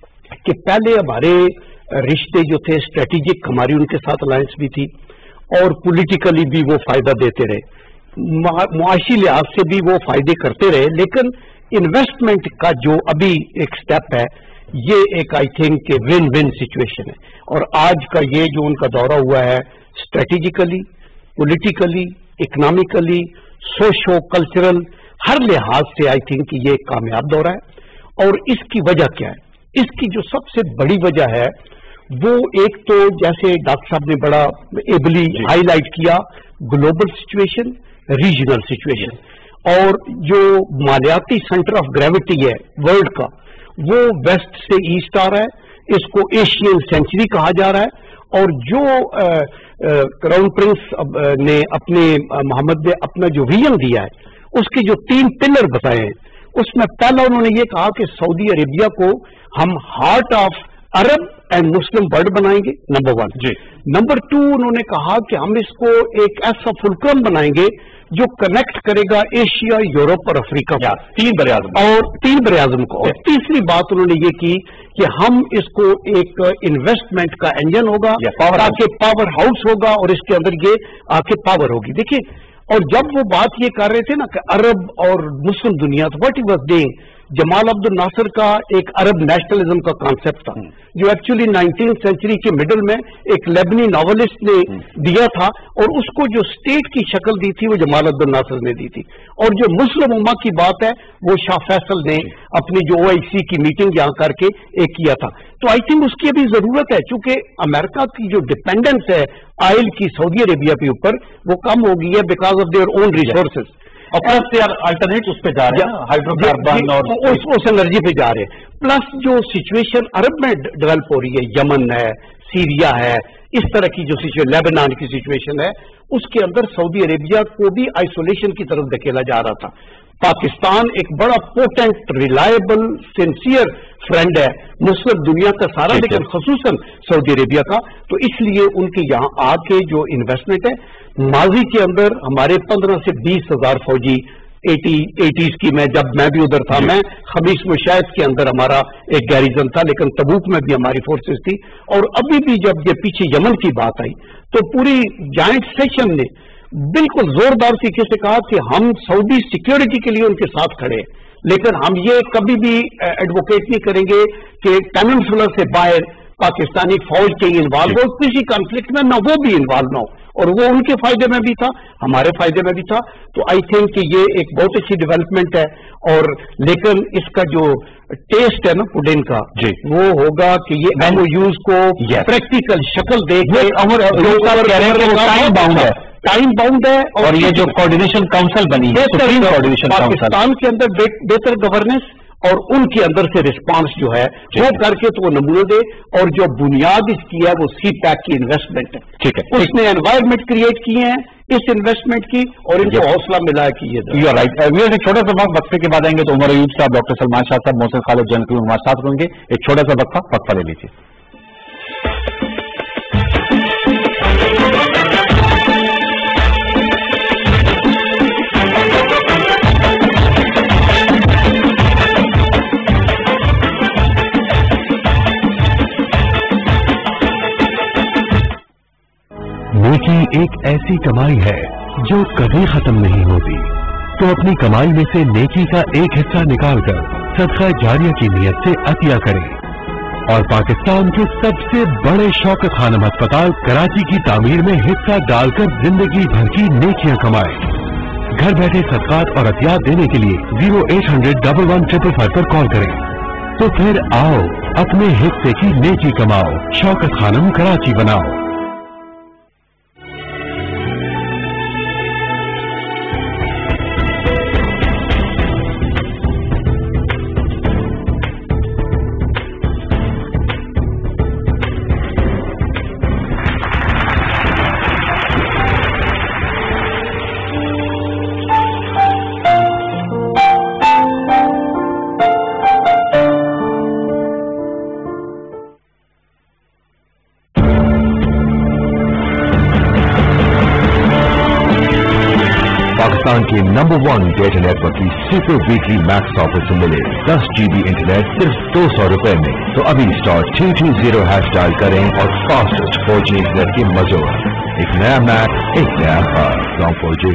कि पहले हमारे रिश्ते जो थे स्ट्रेटेजिक हमारी उनके साथ अलायंस भी थी और पॉलिटिकली भी वो फायदा देते रहे मुआशी लिहाज से भी वो फायदे करते रहे लेकिन इन्वेस्टमेंट का जो अभी एक स्टेप है ये एक I think win win situation है और आज का ये जो उनका दौरा हुआ है strategically politically economically socio cultural हर लिहाज से आई थिंक ये एक कामयाब दौरा है और इसकी वजह क्या है इसकी जो सबसे बड़ी वजह है वो एक तो जैसे डॉक्टर साहब ने बड़ा एबली हाईलाइट किया, ग्लोबल सिचुएशन, रीजनल सिचुएशन, और जो मालियाती सेंटर ऑफ ग्रेविटी है वर्ल्ड का वो वेस्ट से ईस्ट आ रहा है, इसको एशियन सेंचुरी कहा जा रहा है। और जो क्राउन प्रिंस ने अपने मोहम्मद ने अपना जो विजन दिया है उसके जो 3 पिलर बताए हैं, उसमें पहला उन्होंने ये कहा कि सऊदी अरेबिया को हम heart of Arab and Muslim world बनाएंगे, नंबर 1 जी। नंबर 2 उन्होंने कहा कि हम इसको एक ऐसा फुलक्रम बनाएंगे जो कनेक्ट करेगा एशिया, यूरोप और अफ्रीका को, 3 बराज़म को। और तीसरी बात उन्होंने ये की कि हम इसको एक इन्वेस्टमेंट का इंजन होगा, ताकि पावर हाउस होगा और इसके अंदर ये आके पावर होगी। देखिए, और जब वो बात ये कर रहे थे ना कि अरब और मुस्लिम दुनिया, तो what he was doing, Jamal Abdul Nasser का एक अरब नेशनलिज्म का कॉन्सेप्ट था जो एक्चुअली 19th सेंचुरी के मिडल में एक लेबनी नॉवलिस्ट ने दिया था, और उसको जो स्टेट की शक्ल दी थी वो जमाल अब्दुल नासिर ने दी थी। और जो मुस्लिम उम्मा की बात है वो शाह फैसल ने अपनी जो OIC की मीटिंग यहाँ करके एक किया था। तो आई थिंक उसकी अभी जरूरत है, चूंकि अमेरिका की जो डिपेंडेंस है ऑयल की सऊदी अरेबिया के ऊपर वो कम हो गई है because of their own resources, और प्लस से अल्टरनेट उस पे जा रहे हैं, हाइड्रोकार्बन और उस एनर्जी पे जा रहे हैं। प्लस जो सिचुएशन अरब में डेवलप हो रही है, यमन है, सीरिया है, इस तरह की जो सिचुएशन, लेबनान की सिचुएशन है, उसके अंदर सऊदी अरेबिया को भी आइसोलेशन की तरफ धकेला जा रहा था। पाकिस्तान एक बड़ा पोटेंट, रिलायबल, सिंसियर फ्रेंड है मुस्लिम दुनिया का सारा, लेकिन खसूसन सऊदी अरेबिया का। तो इसलिए उनके यहाँ आके जो इन्वेस्टमेंट है, माजी के अंदर हमारे 15 से 20 हजार फौजी 80s की, जब मैं भी उधर था, मैं खमीस मुशाहिद के अंदर हमारा एक गैरिजन था, लेकिन तबूक में भी हमारी फोर्सेस थी। और अभी भी जब ये पीछे यमन की बात आई तो पूरी जॉइंट सेशन ने बिल्कुल जोरदार तरीके से कहा कि हम सऊदी सिक्योरिटी के लिए उनके साथ खड़े हैं, लेकिन हम ये कभी भी एडवोकेट नहीं करेंगे कि पेनिनसुला से बाहर पाकिस्तानी फौज के इन्वॉल्व हो किसी कॉन्फ्लिक्ट में, ना वो भी इन्वॉल्व ना हो, और वो उनके फायदे में भी था, हमारे फायदे में भी था। तो आई थिंक कि ये एक बहुत अच्छी डेवलपमेंट है। और लेकिन इसका जो टेस्ट है ना पुडिंग का, वो होगा कि ये MOUs को प्रैक्टिकल शक्ल देके टाइम बाउंड है, और ये जो कोऑर्डिनेशन काउंसिल बनी है, सुप्रीम कोऑर्डिनेशन काउंसिल, पाकिस्तान के अंदर बेहतर गवर्नेंस और उनके अंदर से रिस्पांस जो है वो करके तो वो नमूने दे। और जो बुनियाद इसकी है वो CPEC की इन्वेस्टमेंट है, ठीक है, उसने एनवायरमेंट क्रिएट किए हैं इस इन्वेस्टमेंट की, और इनको हौसला मिला है कि ये राइट। एक छोटा सा वक्फे के बाद आएंगे तो उमर अयूब साहब, डॉक्टर सलमान शाह साहब, मोहसिन खालिद जनकवी हमारे साथ होंगे। एक छोटा सा वक्फा ले लीजिए। नेकी एक ऐसी कमाई है जो कभी खत्म नहीं होती, तो अपनी कमाई में से नेकी का एक हिस्सा निकालकर सदका जारिया की नियत से अतिया करें और पाकिस्तान के सबसे बड़े शौकत खानम अस्पताल कराची की तामीर में हिस्सा डालकर जिंदगी भर की नेकियां कमाएं। घर बैठे सदकात और अतियात देने के लिए 0800-1155 पर कॉल करें। तो फिर आओ अपने हिस्से की नेकी कमाओ, शौकत खानम कराची बनाओ। के नंबर 1 डेटा नेटवर्क की सुपर वीकली मैक्स ऑफर से मिले 10 GB इंटरनेट सिर्फ 200 रुपए में। तो अभी *220# डायल करें और फास्टेस्ट 4G इंटरनेट के मजो। एक नया मैक, एक नया from 4G।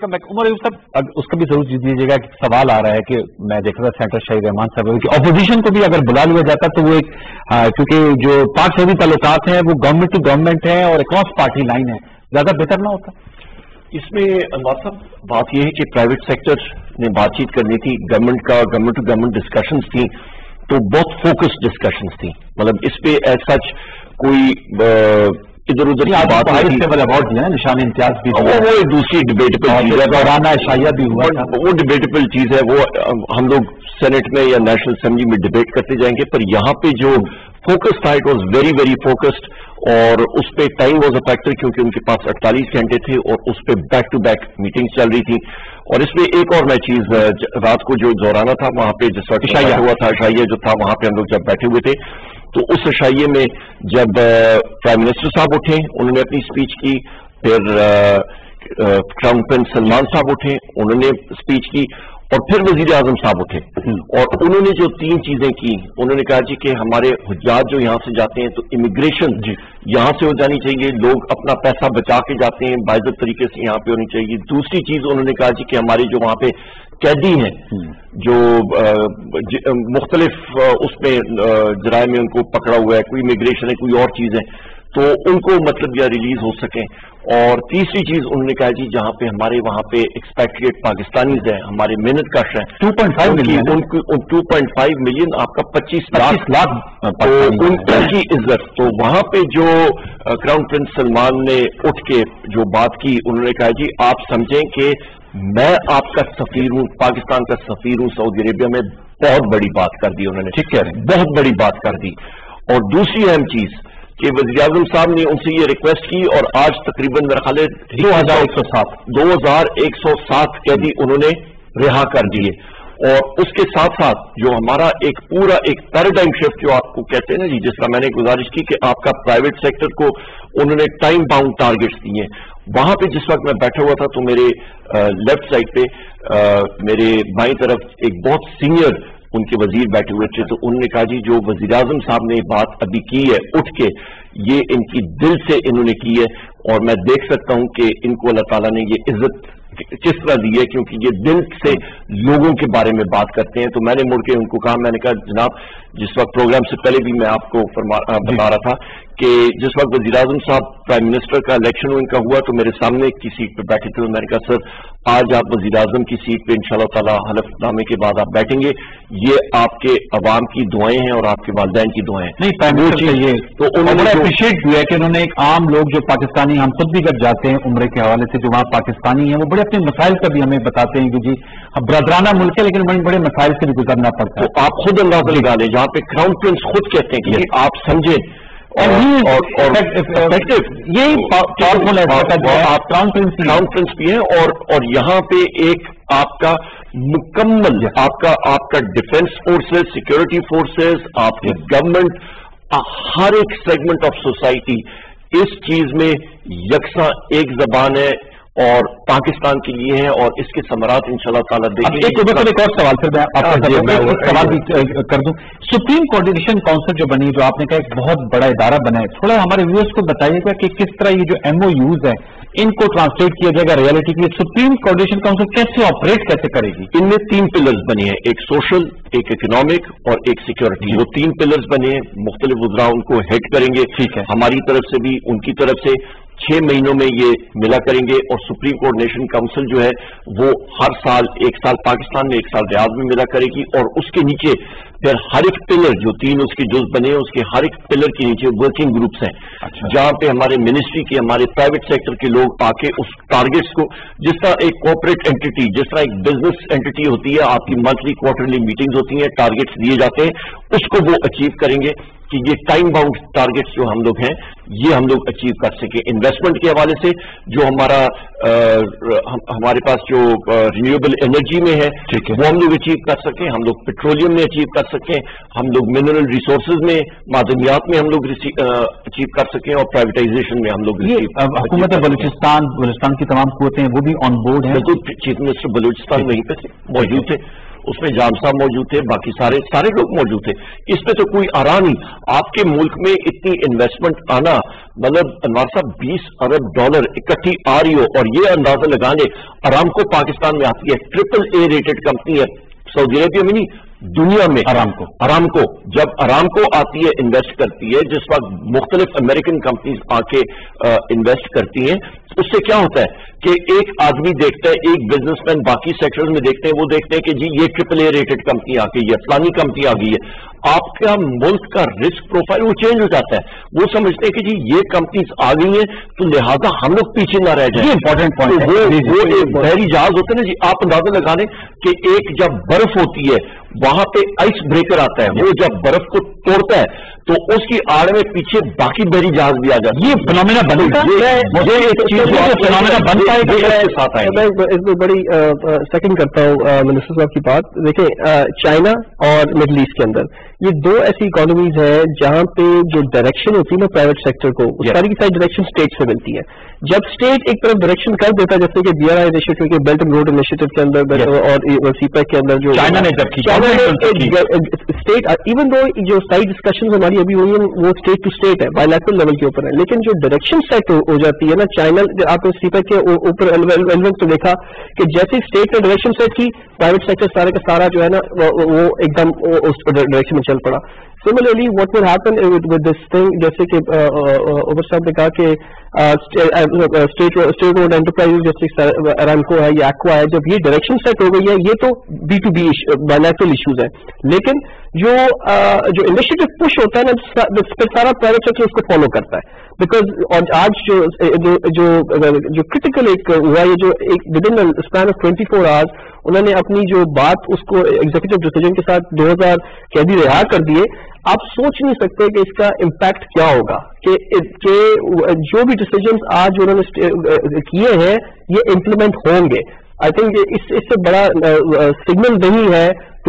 Welcome back. Umar साहब, उसका भी जरूर दीजिएगा कि सवाल आ रहा है कि मैं देख रहा था सेनेटर शाहिद रहमान साहब कि अपोजिशन को भी अगर बुला लिया जाता तो वो एक क्योंकि जो पाक सऊदी ताल्लुकात हैं वो गवर्नमेंट टू गवर्नमेंट है और अक्रॉस पार्टी लाइन है, ज्यादा बेहतर ना होता? इसमें अनवर साहब बात यह है कि प्राइवेट सेक्टर ने बातचीत करनी थी, गवर्नमेंट टू गवर्नमेंट डिस्कशंस थी, तो बहुत फोकस्ड डिस्कशंस थी। मतलब इस पे एज सच कोई इधर उधर की बात अवार्ड दिया निशान इम्तियाज भी वो एक दूसरी डिबेटेबल चीज है, राना शाहिया भी हुआ था, वो डिबेटेबल चीज है, वो हम लोग सेनेट में या नेशनल असेंबली में डिबेट करते जाएंगे। पर यहाँ पे जो फोकस था it was very very focused, और उस पे टाइम वॉज अ फैक्टर क्योंकि उनके पास 48 घंटे थे और उस पे बैक टू बैक मीटिंग्स चल रही थी। और इसमें एक और मैं चीज रात को जो दौराना था वहां पे जिस वक्त हुआ था शाहिया जो था, वहां पे हम लोग जब बैठे हुए थे तो उस शाहिये में जब प्राइम मिनिस्टर साहब उठे उन्होंने अपनी स्पीच की, फिर क्राउन प्रिंस सलमान साहब उठे उन्होंने स्पीच की, और फिर वजीर आजम साहब उठे और उन्होंने जो 3 चीजें की, उन्होंने कहा जी कि हमारे हुज्जाज जो यहाँ से जाते हैं तो इमिग्रेशन यहाँ से हो जानी चाहिए, लोग अपना पैसा बचा के जाते हैं बाइज्जत तरीके से यहाँ पे होनी चाहिए। दूसरी चीज उन्होंने कहा जी कि हमारे जो वहाँ पे कैदी हैं जो मुख्तलिफ उसमें जराए में उनको पकड़ा हुआ है, कोई इमिग्रेशन है कोई और चीज है, तो उनको मतलब या रिलीज हो सकें। और तीसरी चीज उन्होंने कहा जी जहां पे हमारे वहां पे एक्सपैट्रिएट पाकिस्तानीज हैं, हमारे मेहनत कश हैं 2.5 मिलियन, 2.5 मिलियन आपका 25 लाख तो उनकी इज्जत। तो वहां पे जो क्राउन प्रिंस सलमान ने उठ के जो बात की, उन्होंने कहा जी आप समझें कि मैं आपका सफीर हूं, पाकिस्तान का सफीर हूं सऊदी अरेबिया में, बहुत बड़ी बात कर दी उन्होंने, ठीक है, बहुत बड़ी बात कर दी। और दूसरी अहम चीज कि वज़ीर आज़म साहब ने उनसे ये रिक्वेस्ट की और आज तकरीबन मेरा ख्याल है 2107 कैदी उन्होंने रिहा कर दिए। और उसके साथ साथ जो हमारा एक पूरा एक पैराडाइम शिफ्ट जो आपको कहते हैं ना जी, जिस तरह मैंने गुजारिश की कि आपका प्राइवेट सेक्टर को उन्होंने टाइम बाउंड टारगेट्स दिए, वहां पे जिस वक्त मैं बैठा हुआ था तो मेरे लेफ्ट साइड पे मेरे बाईं तरफ एक बहुत सीनियर उनके वजीर बैठे हुए थे, तो उन्होंने कहा जी जो वजीर आजम साहब ने बात अभी की है उठ के, ये इनकी दिल से इन्होंने की है और मैं देख सकता हूं कि इनको अल्लाह ताला ने ये इज्जत किस तरह दी है क्योंकि ये दिल से लोगों के बारे में बात करते हैं। तो मैंने मुड़ के उनको कहा, मैंने कहा जनाब जिस वक्त प्रोग्राम से पहले भी मैं आपको बता रहा था कि जिस वक्त वज़ीर आज़म साहब प्राइम मिनिस्टर का इलेक्शन इनका हुआ तो मेरे सामने की सीट पर बैठे थे, मैंने कहा सर आज आप वज़ीर आज़म की सीट पे इंशाअल्लाह ताला हलफनामे के बाद आप बैठेंगे, ये आपके अवाम की दुआएं हैं और आपके वालिदैन की दुआएं हैं। नहीं वो चाहिए तो उन्होंने अप्रिशिएट किया कि उन्होंने एक आम लोग जो पाकिस्तानी, हम खुद भी जब जाते हैं उम्रे के हवाले से, जो वहाँ पाकिस्तानी है वो बड़े अपने मसाइल का भी हमें बताते हैं कि जी ब्रदराना मुल्क है लेकिन बड़े मसाइल से भी गुजरना पड़ता है। तो आप खुद अंदाजा लगा लें, जहाँ पे क्राउन प्रिंस खुद कहते हैं कि आप समझे और यही पावरफुल है, आप क्राउन प्रिंस भी हैं और यहाँ पे एक आपका मुकम्मल आपका डिफेंस फोर्सेस, सिक्योरिटी फोर्सेस, आपकी गवर्नमेंट, हर एक सेगमेंट ऑफ सोसाइटी इस चीज में यकसा एक जबान है और पाकिस्तान के लिए है और इसके समरात इंशाल्लाह ताला देखेंगे। एक और सवाल फिर मैं आपका सवाल भी कर दूं, सुप्रीम कोऑर्डिनेशन काउंसिल जो बनी, जो आपने कहा एक बहुत बड़ा इदारा बना है, थोड़ा हमारे व्यूअर्स को बताइएगा कि किस तरह ये जो MOUs है इनको ट्रांसलेट किया जाएगा रियलिटी के लिए, सुप्रीम कोऑर्डिनेशन काउंसिल कैसे ऑपरेट कैसे करेगी? इनमें 3 पिलर्स बने हैं, एक सोशल, एक इकोनॉमिक और एक सिक्योरिटी। वो 3 पिलर्स बने हैं, मुख्तलिफ वज़रा उनको हेड करेंगे, ठीक है, हमारी तरफ से भी उनकी तरफ से 6 महीनों में ये मिला करेंगे। और सुप्रीम कोऑर्डिनेशन काउंसिल जो है वो हर साल, एक साल पाकिस्तान में एक साल रियाद में मिला करेगी और उसके नीचे फिर हर एक पिलर जो 3 उसके जुज बने हैं उसके हर एक पिलर के नीचे वर्किंग ग्रुप्स हैं, जहां पे हमारे मिनिस्ट्री के, हमारे प्राइवेट सेक्टर के लोग आके उस टारगेट्स को, जिस तरह एक कॉर्पोरेट एंटिटी, जिस तरह एक बिजनेस एंटिटी होती है, आपकी मंथली क्वार्टरली मीटिंग्स होती हैं, टारगेट्स दिए जाते हैं, उसको वो अचीव करेंगे कि ये टाइम बाउंड टारगेट्स जो हम लोग हैं ये हम लोग अचीव कर सके। इन्वेस्टमेंट के हवाले से जो हमारे पास जो रिन्यूएबल एनर्जी में है वो हम लोग अचीव कर सकें, हम लोग पेट्रोलियम में अचीव कर सकें, हम लोग मिनरल रिसोर्सेज में, मादनियात में हम लोग अचीव कर सकें और प्राइवेटाइजेशन में हम लोग हुकूमत बलूचिस्तान की तमाम कुव्वतें वो भी ऑन बोर्ड है। बिल्कुल, चीफ मिनिस्टर बलूचिस्तान वहीं पे थे, मौजूद थे اس में जाम साहब मौजूद थे, बाकी सारे लोग मौजूद थे। इस पे तो कोई आरा नहीं। आपके मुल्क में इतनी इन्वेस्टमेंट आना, मतलब अनवर साहब $20 अरब इकट्ठी आ रही हो, और ये अंदाजा लगा ले अरामको पाकिस्तान में आती है, AAA रेटेड कंपनी है, सऊदी अरेबिया में नहीं दुनिया में। अरामको जब अरामको आती है, इन्वेस्ट करती है, जिस वक्त मुख्तलिफ अमेरिकन कंपनीज आके इन्वेस्ट करती हैं, उससे क्या होता है कि एक आदमी देखता है, एक बिजनेसमैन बाकी सेक्टर्स में देखते हैं, वो देखते हैं कि जी ये AAA रेटेड कंपनी आ गई है, फलानी कंपनी आ गई है, आपका मुल्क का रिस्क प्रोफाइल वो चेंज हो जाता है। वो समझते हैं कि जी ये कंपनीज आ गई हैं, तो लिहाजा हम लोग पीछे ना रह जाए। इंपॉर्टेंट पॉइंट वो एक बहरी जहाज होते हैं ना जी, आप अंदाजा लगा लें कि एक जब बर्फ होती है वहां पे आइस ब्रेकर आता है, वो जब बर्फ को तोड़ता है तो उसकी आड़ में पीछे बाकी बहरी जहाज भी आ जाता है। ये फिनोमेना बनता है, मुझे एक चीज फिनोमेना बनता है कि साथ आए। मैं इसमें बड़ी सेकंड करता हूँ मिनिस्टर साहब की बात। देखिए चाइना और मिडिल ईस्ट के अंदर ये दो ऐसी इकोनॉमीज हैं जहां पे जो डायरेक्शन होती है ना प्राइवेट सेक्टर को, उस सारी की सारी डायरेक्शन स्टेट से मिलती है। जब स्टेट एक तरफ डायरेक्शन कर देता है, जैसे कि BRI इनिशिएटिव के बेल्ट एंड रोड इनिशिएटिव के अंदर और CPEC के अंदर जो चाइना ने जब स्टेट, इवन दो जो साइड डिस्कशन हमारी अभी हुई है वो स्टेट टू स्टेट है, बायलैटरल लेवल के ऊपर है, लेकिन जो डायरेक्शन सेट हो जाती है ना, चाइना आप CPEC के ऊपर एलिमेंट तो देखा कि जैसे स्टेट ने डायरेक्शन सेट की, प्राइवेट सेक्टर सारे का सारा जो है ना वो एकदम उस डायरेक्शन में चल पड़ा। Similarly, what will happen with this thing, जैसे कि ओवर साहब ने कहा कि स्टेट रोड एंटरप्राइजेज जैसे अरामको है या एक्वा है, जब ये डायरेक्शन सेट हो गई है, ये तो B2B बायलैटरल इश्यूज है, लेकिन जो इनिशिएटिव पुश होता है ना, सारा प्राइवेट सेक्टर उसको फॉलो करता है। बिकॉज और आज जो क्रिटिकल एक हुआ है, जो एक within the span of 24 hours उन्होंने अपनी जो बात उसको एग्जीक्यूटिव डिसीजन के साथ 2000 कैदी रिहा कर दिए। आप सोच नहीं सकते कि इसका इम्पैक्ट क्या होगा, कि जो भी डिसीजन आज उन्होंने किए हैं ये इम्प्लीमेंट होंगे। आई थिंक इससे बड़ा सिग्नल नहीं है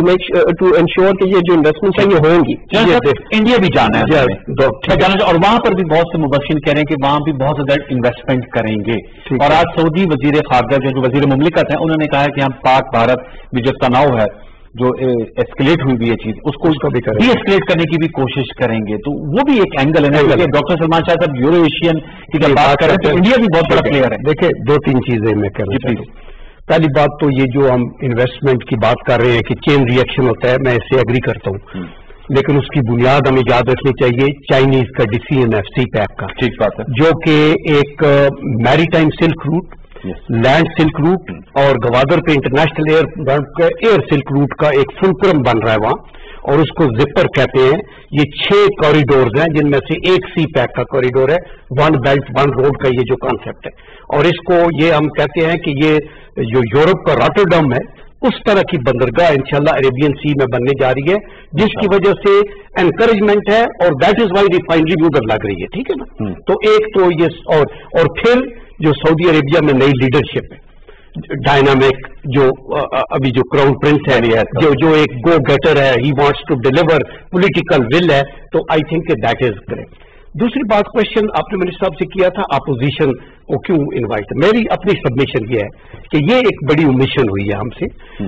टू इंश्योर कि ये जो इन्वेस्टमेंट है ये होंगी। इंडिया भी जाना है और वहां पर भी बहुत से मुबशिर कह रहे हैं कि वहां भी बहुत ज्यादा इन्वेस्टमेंट करेंगे। और आज सऊदी वजीर खारजा जो वजीर मुमलिकत है, उन्होंने कहा है कि हम पाक भारत में जो तनाव है, जो एस्केलेट हुई भी ये चीज, उसको डी एस्केलेट करने की भी कोशिश करेंगे। तो वो भी एक एंगल है ना। डॉक्टर सलमान शाह साहब यूरो एशियन की जब बात करें तो इंडिया भी बहुत बड़ा प्लेयर है। देखिए 2-3 चीजें मैं कहना चाहता हूँ। पहली बात तो ये जो हम इन्वेस्टमेंट की बात कर रहे हैं कि चेन रिएक्शन होता है, मैं इससे एग्री करता हूँ, लेकिन उसकी बुनियाद हमें याद रखनी चाहिए चाइनीज का DCMF CPEC का, ठीक बात है, जो कि एक maritime silk route, land silk route और गवादर पे इंटरनेशनल एयर सिल्क रूट का एक फुलक्रम बन रहा है वहां, और उसको जिपर कहते हैं। ये 6 कॉरिडोर्स हैं, जिनमें से एक CPEC का कॉरिडोर है, वन बेल्ट वन रोड का ये जो कॉन्सेप्ट है। और इसको ये हम कहते हैं कि ये जो यूरोप का रॉटरडम है, उस तरह की बंदरगाह इंशाल्लाह अरेबियन सी में बनने जा रही है, जिसकी वजह से एनकरेजमेंट है, और दैट इज वाई रिफाइनरी भी उधर लग रही है। ठीक है ना। तो एक तो ये और फिर जो सऊदी अरेबिया में नई लीडरशिप है, डायनामिक, जो अभी जो क्राउन प्रिंस है, जो एक गो गेटर है, he wants to deliver, political will है, तो I think that is correct. दूसरी बात, क्वेश्चन आपने मिनिस्टर साहब से किया था अपोजिशन को क्यों इनवाइट, मेरी अपनी सबमिशन ये है कि ये एक बड़ी ओमिशन हुई है हमसे।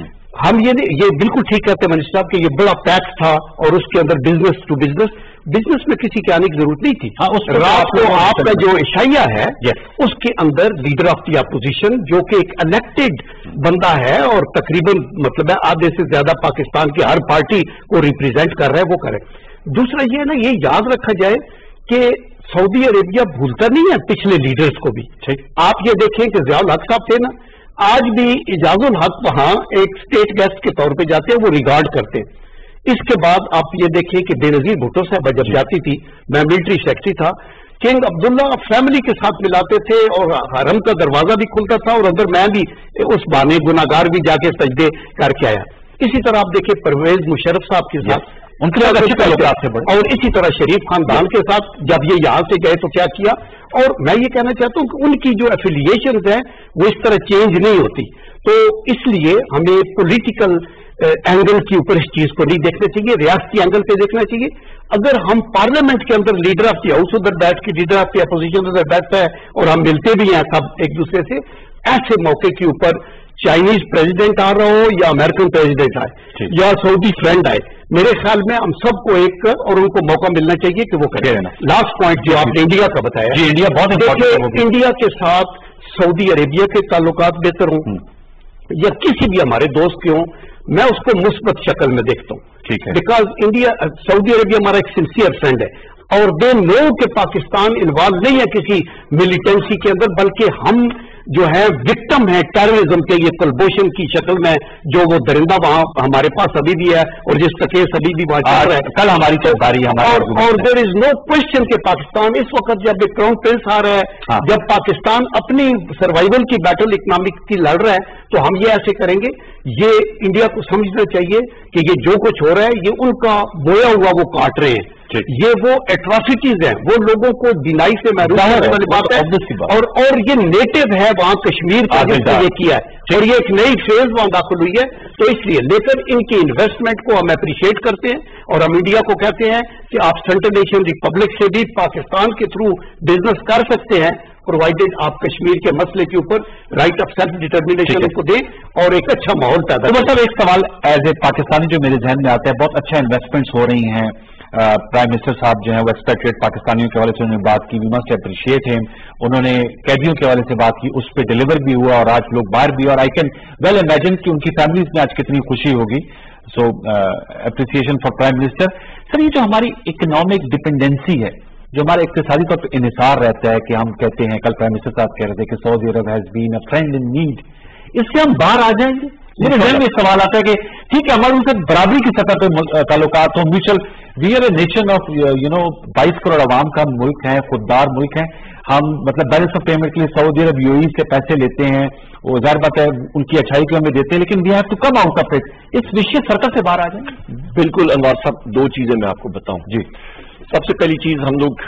हम ये बिल्कुल ठीक कहते हैं मिनिस्टर साहब कि ये बड़ा पैक्ट था, और उसके अंदर बिजनेस टू बिजनेस में किसी के आने की जरूरत नहीं थी। रात को आपका जो इशाइया है उसके अंदर लीडर ऑफ द अपोजिशन, जो कि एक इलेक्टेड बंदा है और तकरीबन मतलब है आधे से ज्यादा पाकिस्तान की हर पार्टी को रिप्रेजेंट कर रहा है, वो करे। दूसरा ये है ना, ये याद रखा जाए कि सऊदी अरेबिया भूलता नहीं है पिछले लीडर्स को भी। आप ये देखें कि ज़ियाउल हक साहब थे ना, आज भी इजाजुल हक वहां एक स्टेट गेस्ट के तौर पे जाते हैं, वो रिगार्ड करते हैं। इसके बाद आप ये देखें कि बेनजीर भुट्टो साहब जब जाती थी, मैं मिलिट्री सेक्रेटरी था, किंग अब्दुल्ला फैमिली के साथ मिलाते थे, और हरम का दरवाजा भी खुलता था, और अंदर मैं भी उस बहाने गुनाहगार भी जाके सजदे करके आया। इसी तरह आप देखिए परवेज मुशर्रफ साहब के साथ उनके साथ अच्छे ताल्लुकात थे, और इसी तरह शरीफ खानदान के साथ जब ये यहाँ से गए तो क्या किया। और मैं ये कहना चाहता हूँ कि उनकी जो एफिलिएशन है वो इस तरह चेंज नहीं होती, तो इसलिए हमें पॉलिटिकल एंगल के ऊपर इस चीज को नहीं देखना चाहिए, रियासती एंगल पे देखना चाहिए। अगर हम पार्लियामेंट के अंदर लीडर ऑफ द हाउस उधर बैठ के, लीडर ऑफ द अपोजिशन उधर बैठता है, और हम मिलते भी हैं सब एक दूसरे से, ऐसे मौके के ऊपर चाइनीज प्रेसिडेंट आ रहा हो या अमेरिकन प्रेसिडेंट आए या सऊदी फ्रेंड आए, मेरे ख्याल में हम सबको एक और उनको मौका मिलना चाहिए कि वो करें। लास्ट पॉइंट जो आपने इंडिया का बताया, इंडिया बहुत देखिए, इंडिया के साथ सऊदी अरेबिया के ताल्लुकात बेहतर हों या किसी भी हमारे दोस्त के हों, मैं उसको मुस्बत शक्ल में देखता हूँ। ठीक है, बिकॉज इंडिया, सऊदी अरेबिया हमारा एक सिंसियर फ्रेंड है और दे नो कि पाकिस्तान इन्वॉल्व नहीं है किसी मिलिटेंसी के अंदर, बल्कि हम जो है विक्टिम है टेररिज्म के ये कुलभूषण की शक्ल में, जो वो दरिंदा वहां हमारे पास अभी भी है और जिस केस अभी भी वहां चल रहा है। कल हमारी चौधारी और देयर इज नो क्वेश्चन के पाकिस्तान इस वक्त जब एक क्राउन प्रिंस आ रहा है, जब पाकिस्तान अपनी सर्वाइवल की बैटल इकोनॉमिक की लड़ रहा है, तो हम ये ऐसे करेंगे। ये इंडिया को समझना चाहिए कि ये जो कुछ हो रहा है ये उनका बोया हुआ वो काट रहे हैं, ये वो एट्रॉसिटीज हैं, वो लोगों को दिनाई से महरूम करने वाली बात है। और ये नेटिव है वहां कश्मीर का जिसने ये किया है, और ये एक नई फेज वहां दाखिल हुई है। तो इसलिए लेकर इनकी इन्वेस्टमेंट को हम अप्रिशिएट करते हैं और हम इंडिया को कहते हैं कि आप सेंट्रल एशियन रिपब्लिक से भी पाकिस्तान के थ्रू बिजनेस कर सकते हैं, प्रोवाइडेड आप कश्मीर के मसले के ऊपर राइट ऑफ सेल्फ डिटर्मिनेशन को दें और एक अच्छा माहौल पैदा। तो मतलब एक सवाल एज ए पाकिस्तानी जो मेरे जहन में आता है, बहुत अच्छा इन्वेस्टमेंट्स हो रही हैं, प्राइम मिनिस्टर साहब जो है वो एक्सपेक्टेड पाकिस्तानियों के हवाले से उन्होंने बात की, वी मस्ट अप्रिशिएट हिम। उन्होंने कैदियों के हवाले से बात की, उस पर डिलीवर भी हुआ और आज लोग बाहर भी, और आई कैन वेल इमेजिन कि उनकी फैमिलीज में आज कितनी खुशी होगी। So appreciation for prime minister. Sir, ये जो हमारी इकोनॉमिक डिपेंडेंसी है, जो हमारे इक्तिसादी तौर पर इन्हिसार रहता है कि हम कहते हैं, कल प्राइम मिनिस्टर साहब कह रहे थे कि Saudi Arab has been a friend in need, इससे हम बाहर आ जाएंगे? मेरे जहन में सवाल आता है कि ठीक है, हमारे उनसे बराबरी की सतह पर ताल्लुकात हो, mutual, we are a nation of 22 crore आवाम का मुल्क है, खुददार मुल्क है, हम मतलब बैलेंस ऑफ पेमेंट के लिए सऊदी अरब यूएई से पैसे लेते हैं, वो जाहिर बात है उनकी अच्छाई को हमें देते हैं, लेकिन we have to come out of it, इस विशेष सर्कल से बाहर आ जाएंगे। बिल्कुल अनवर साहब, दो चीजें मैं आपको बताऊं जी। सबसे पहली चीज, हम लोग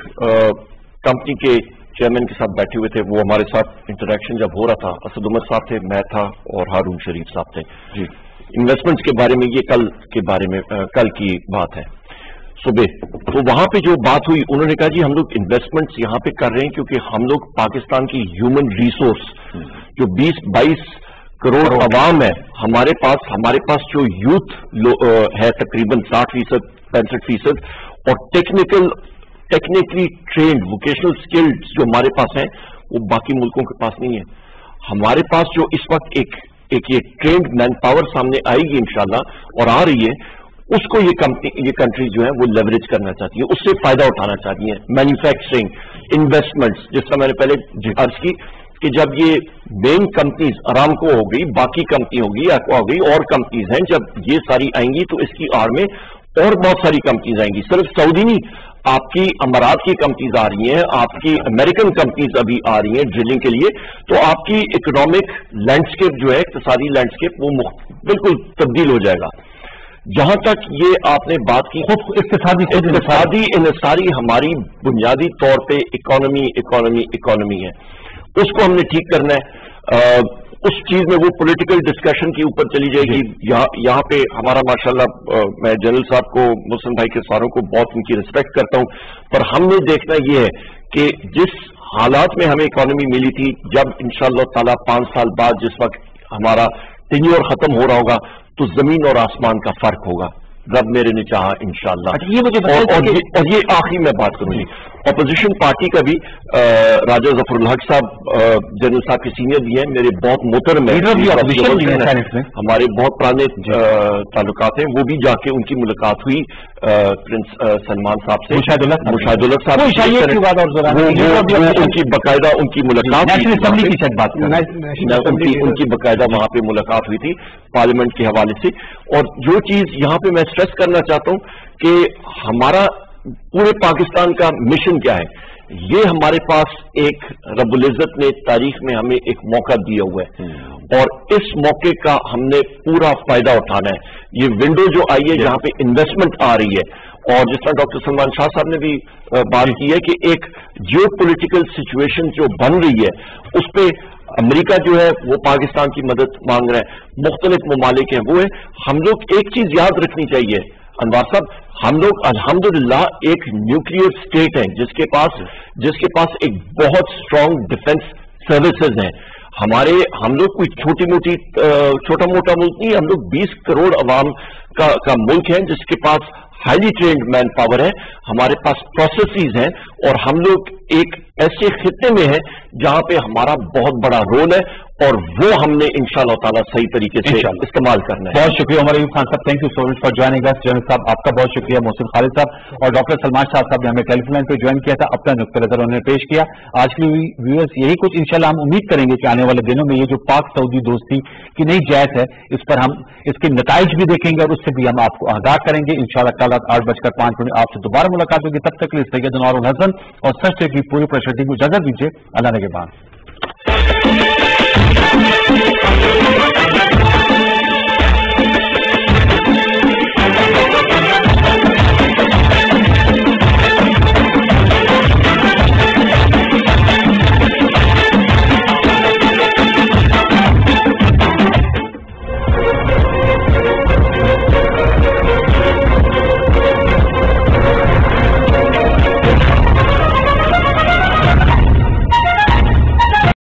कंपनी के चेयरमैन के साथ बैठे हुए थे, वो हमारे साथ इंटरेक्शन जब हो रहा था, असद उमर साहब थे, मैं था और हारून शरीफ साहब थे जी। इन्वेस्टमेंट्स के बारे में, ये कल के बारे में कल की बात है सुबह, तो वहां पे जो बात हुई, उन्होंने कहा जी हम लोग इन्वेस्टमेंट्स यहाँ पे कर रहे हैं क्योंकि हम लोग पाकिस्तान की ह्यूमन रिसोर्स जो 20-22 करोड़ आवाम है हमारे पास जो यूथ है तकरीबन 60-65% और टेक्निकली ट्रेन्ड वोकेशनल स्किल्स जो हमारे पास हैं वो बाकी मुल्कों के पास नहीं है। हमारे पास जो इस वक्त एक ये ट्रेन्ड मैन पावर सामने आएगी इंशाल्लाह और आ रही है, उसको ये कंट्री जो है वो लेवरेज करना चाहती है, उससे फायदा उठाना चाहती है। मैन्युफैक्चरिंग, इन्वेस्टमेंट्स, जिस तरह मैंने पहले अर्ज की कि जब ये मेन कंपनीज अरामको हो गई, बाकी कंपनी होगी, एक्वा हो गई, और कंपनीज हैं, जब ये सारी आएंगी तो इसकी आड़ में और बहुत सारी कंपनीज आएंगी। सिर्फ सऊदी नहीं, आपकी अमारात की कंपनीज आ रही हैं, आपकी अमेरिकन कंपनीज अभी आ रही हैं ड्रिलिंग के लिए, तो आपकी इकोनॉमिक लैंडस्केप जो है, इक्तिसादी लैंडस्केप, वो बिल्कुल तब्दील हो जाएगा। जहां तक ये आपने बात की इक्तिसादी इन्हिसारी हमारी बुनियादी तौर पे इकोनॉमी है, उसको हमने ठीक करना है। उस चीज में वो पॉलिटिकल डिस्कशन के ऊपर चली जाएगी। यहाँ पे हमारा माशाल्लाह, मैं जनरल साहब को, मुस्लिम भाई के सारों को बहुत उनकी रिस्पेक्ट करता हूं, पर हमने देखना ये है कि जिस हालात में हमें इकोनॉमी मिली थी, जब इंशाअल्लाह ताला 5 साल बाद जिस वक्त हमारा टेन्योर खत्म हो रहा होगा, तो जमीन और आसमान का फर्क होगा, रब मेरे ने चाहा इंशाअल्लाह। ये मुझे और ये आखिरी में बात करूंगी, अपोजिशन पार्टी का भी राजा जफरुल हक साहब जनरल साहब के सीनियर भी हैं, मेरे बहुत मोहतरम है, हमारे बहुत पुराने ताल्लुकात हैं, वो भी जाके उनकी मुलाकात हुई प्रिंस सलमान साहब से, मुशाहिदुल्लाह साहब, उनकी बकायदा उनकी मुलाकात, उनकी बकायदा वहां पे मुलाकात हुई थी पार्लियामेंट के हवाले से। और जो चीज यहाँ पे मैं स्ट्रेस करना चाहता हूँ कि हमारा पूरे पाकिस्तान का मिशन क्या है, ये हमारे पास एक रब्बुल इज्जत ने तारीख में हमें एक मौका दिया हुआ है और इस मौके का हमने पूरा फायदा उठाना है। ये विंडो जो आई है जहां पे इन्वेस्टमेंट आ रही है, और जिस तरह डॉक्टर सलमान शाह साहब ने भी बात की है कि एक जियो पॉलिटिकल सिचुएशन जो बन रही है, उस पर अमेरिका जो है वो पाकिस्तान की मदद मांग रहा है, मुख्तलिफ ममालिक हैं वो है। हम लोग एक चीज याद रखनी चाहिए अनवर साहब, हम लोग अल्हम्दुलिल्लाह एक न्यूक्लियर स्टेट है जिसके पास एक बहुत स्ट्रांग डिफेंस सर्विसेज हैं। हम लोग कोई छोटा मोटा मुल्क नहीं, हम लोग 20 करोड़ अवाम का मुल्क है जिसके पास हाईली ट्रेन्ड मैन पावर है, हमारे पास प्रोसेसेस हैं, और हम लोग एक ऐसे खित्ते में हैं जहां पे हमारा बहुत बड़ा रोल है, और वो हमने इंशाअल्लाह ताला सही तरीके से इस्तेमाल करना है। बहुत शुक्रिया उमर अयूब खान साहब, thank you so much for joining us. Jamil साहब आपका बहुत शुक्रिया, मोहसिन खालिद साहब और डॉक्टर सलमान शाह साहब ने हमें टेलीफोन लाइन पे ज्वाइन किया था, अपना नुक्ता नजर उन्होंने पेश किया। आज के व्यूअर्स यही कुछ इंशाल्लाह हम उम्मीद करेंगे कि आने वाले दिनों में ये जो पाक सऊदी दोस्ती की नई जैत है, इस पर हम इसके नताइज भी देखेंगे और उससे भी हम आपको आगाह करेंगे। इंशाल्लाह कल रात 8:05 आपसे दोबारा मुलाकात होगी। तब तक के लिए सैयद अनवर उल हसन और सच की पूरी प्रेशर टीम को इजाजत दीजिए। अल्लाह ने के बाद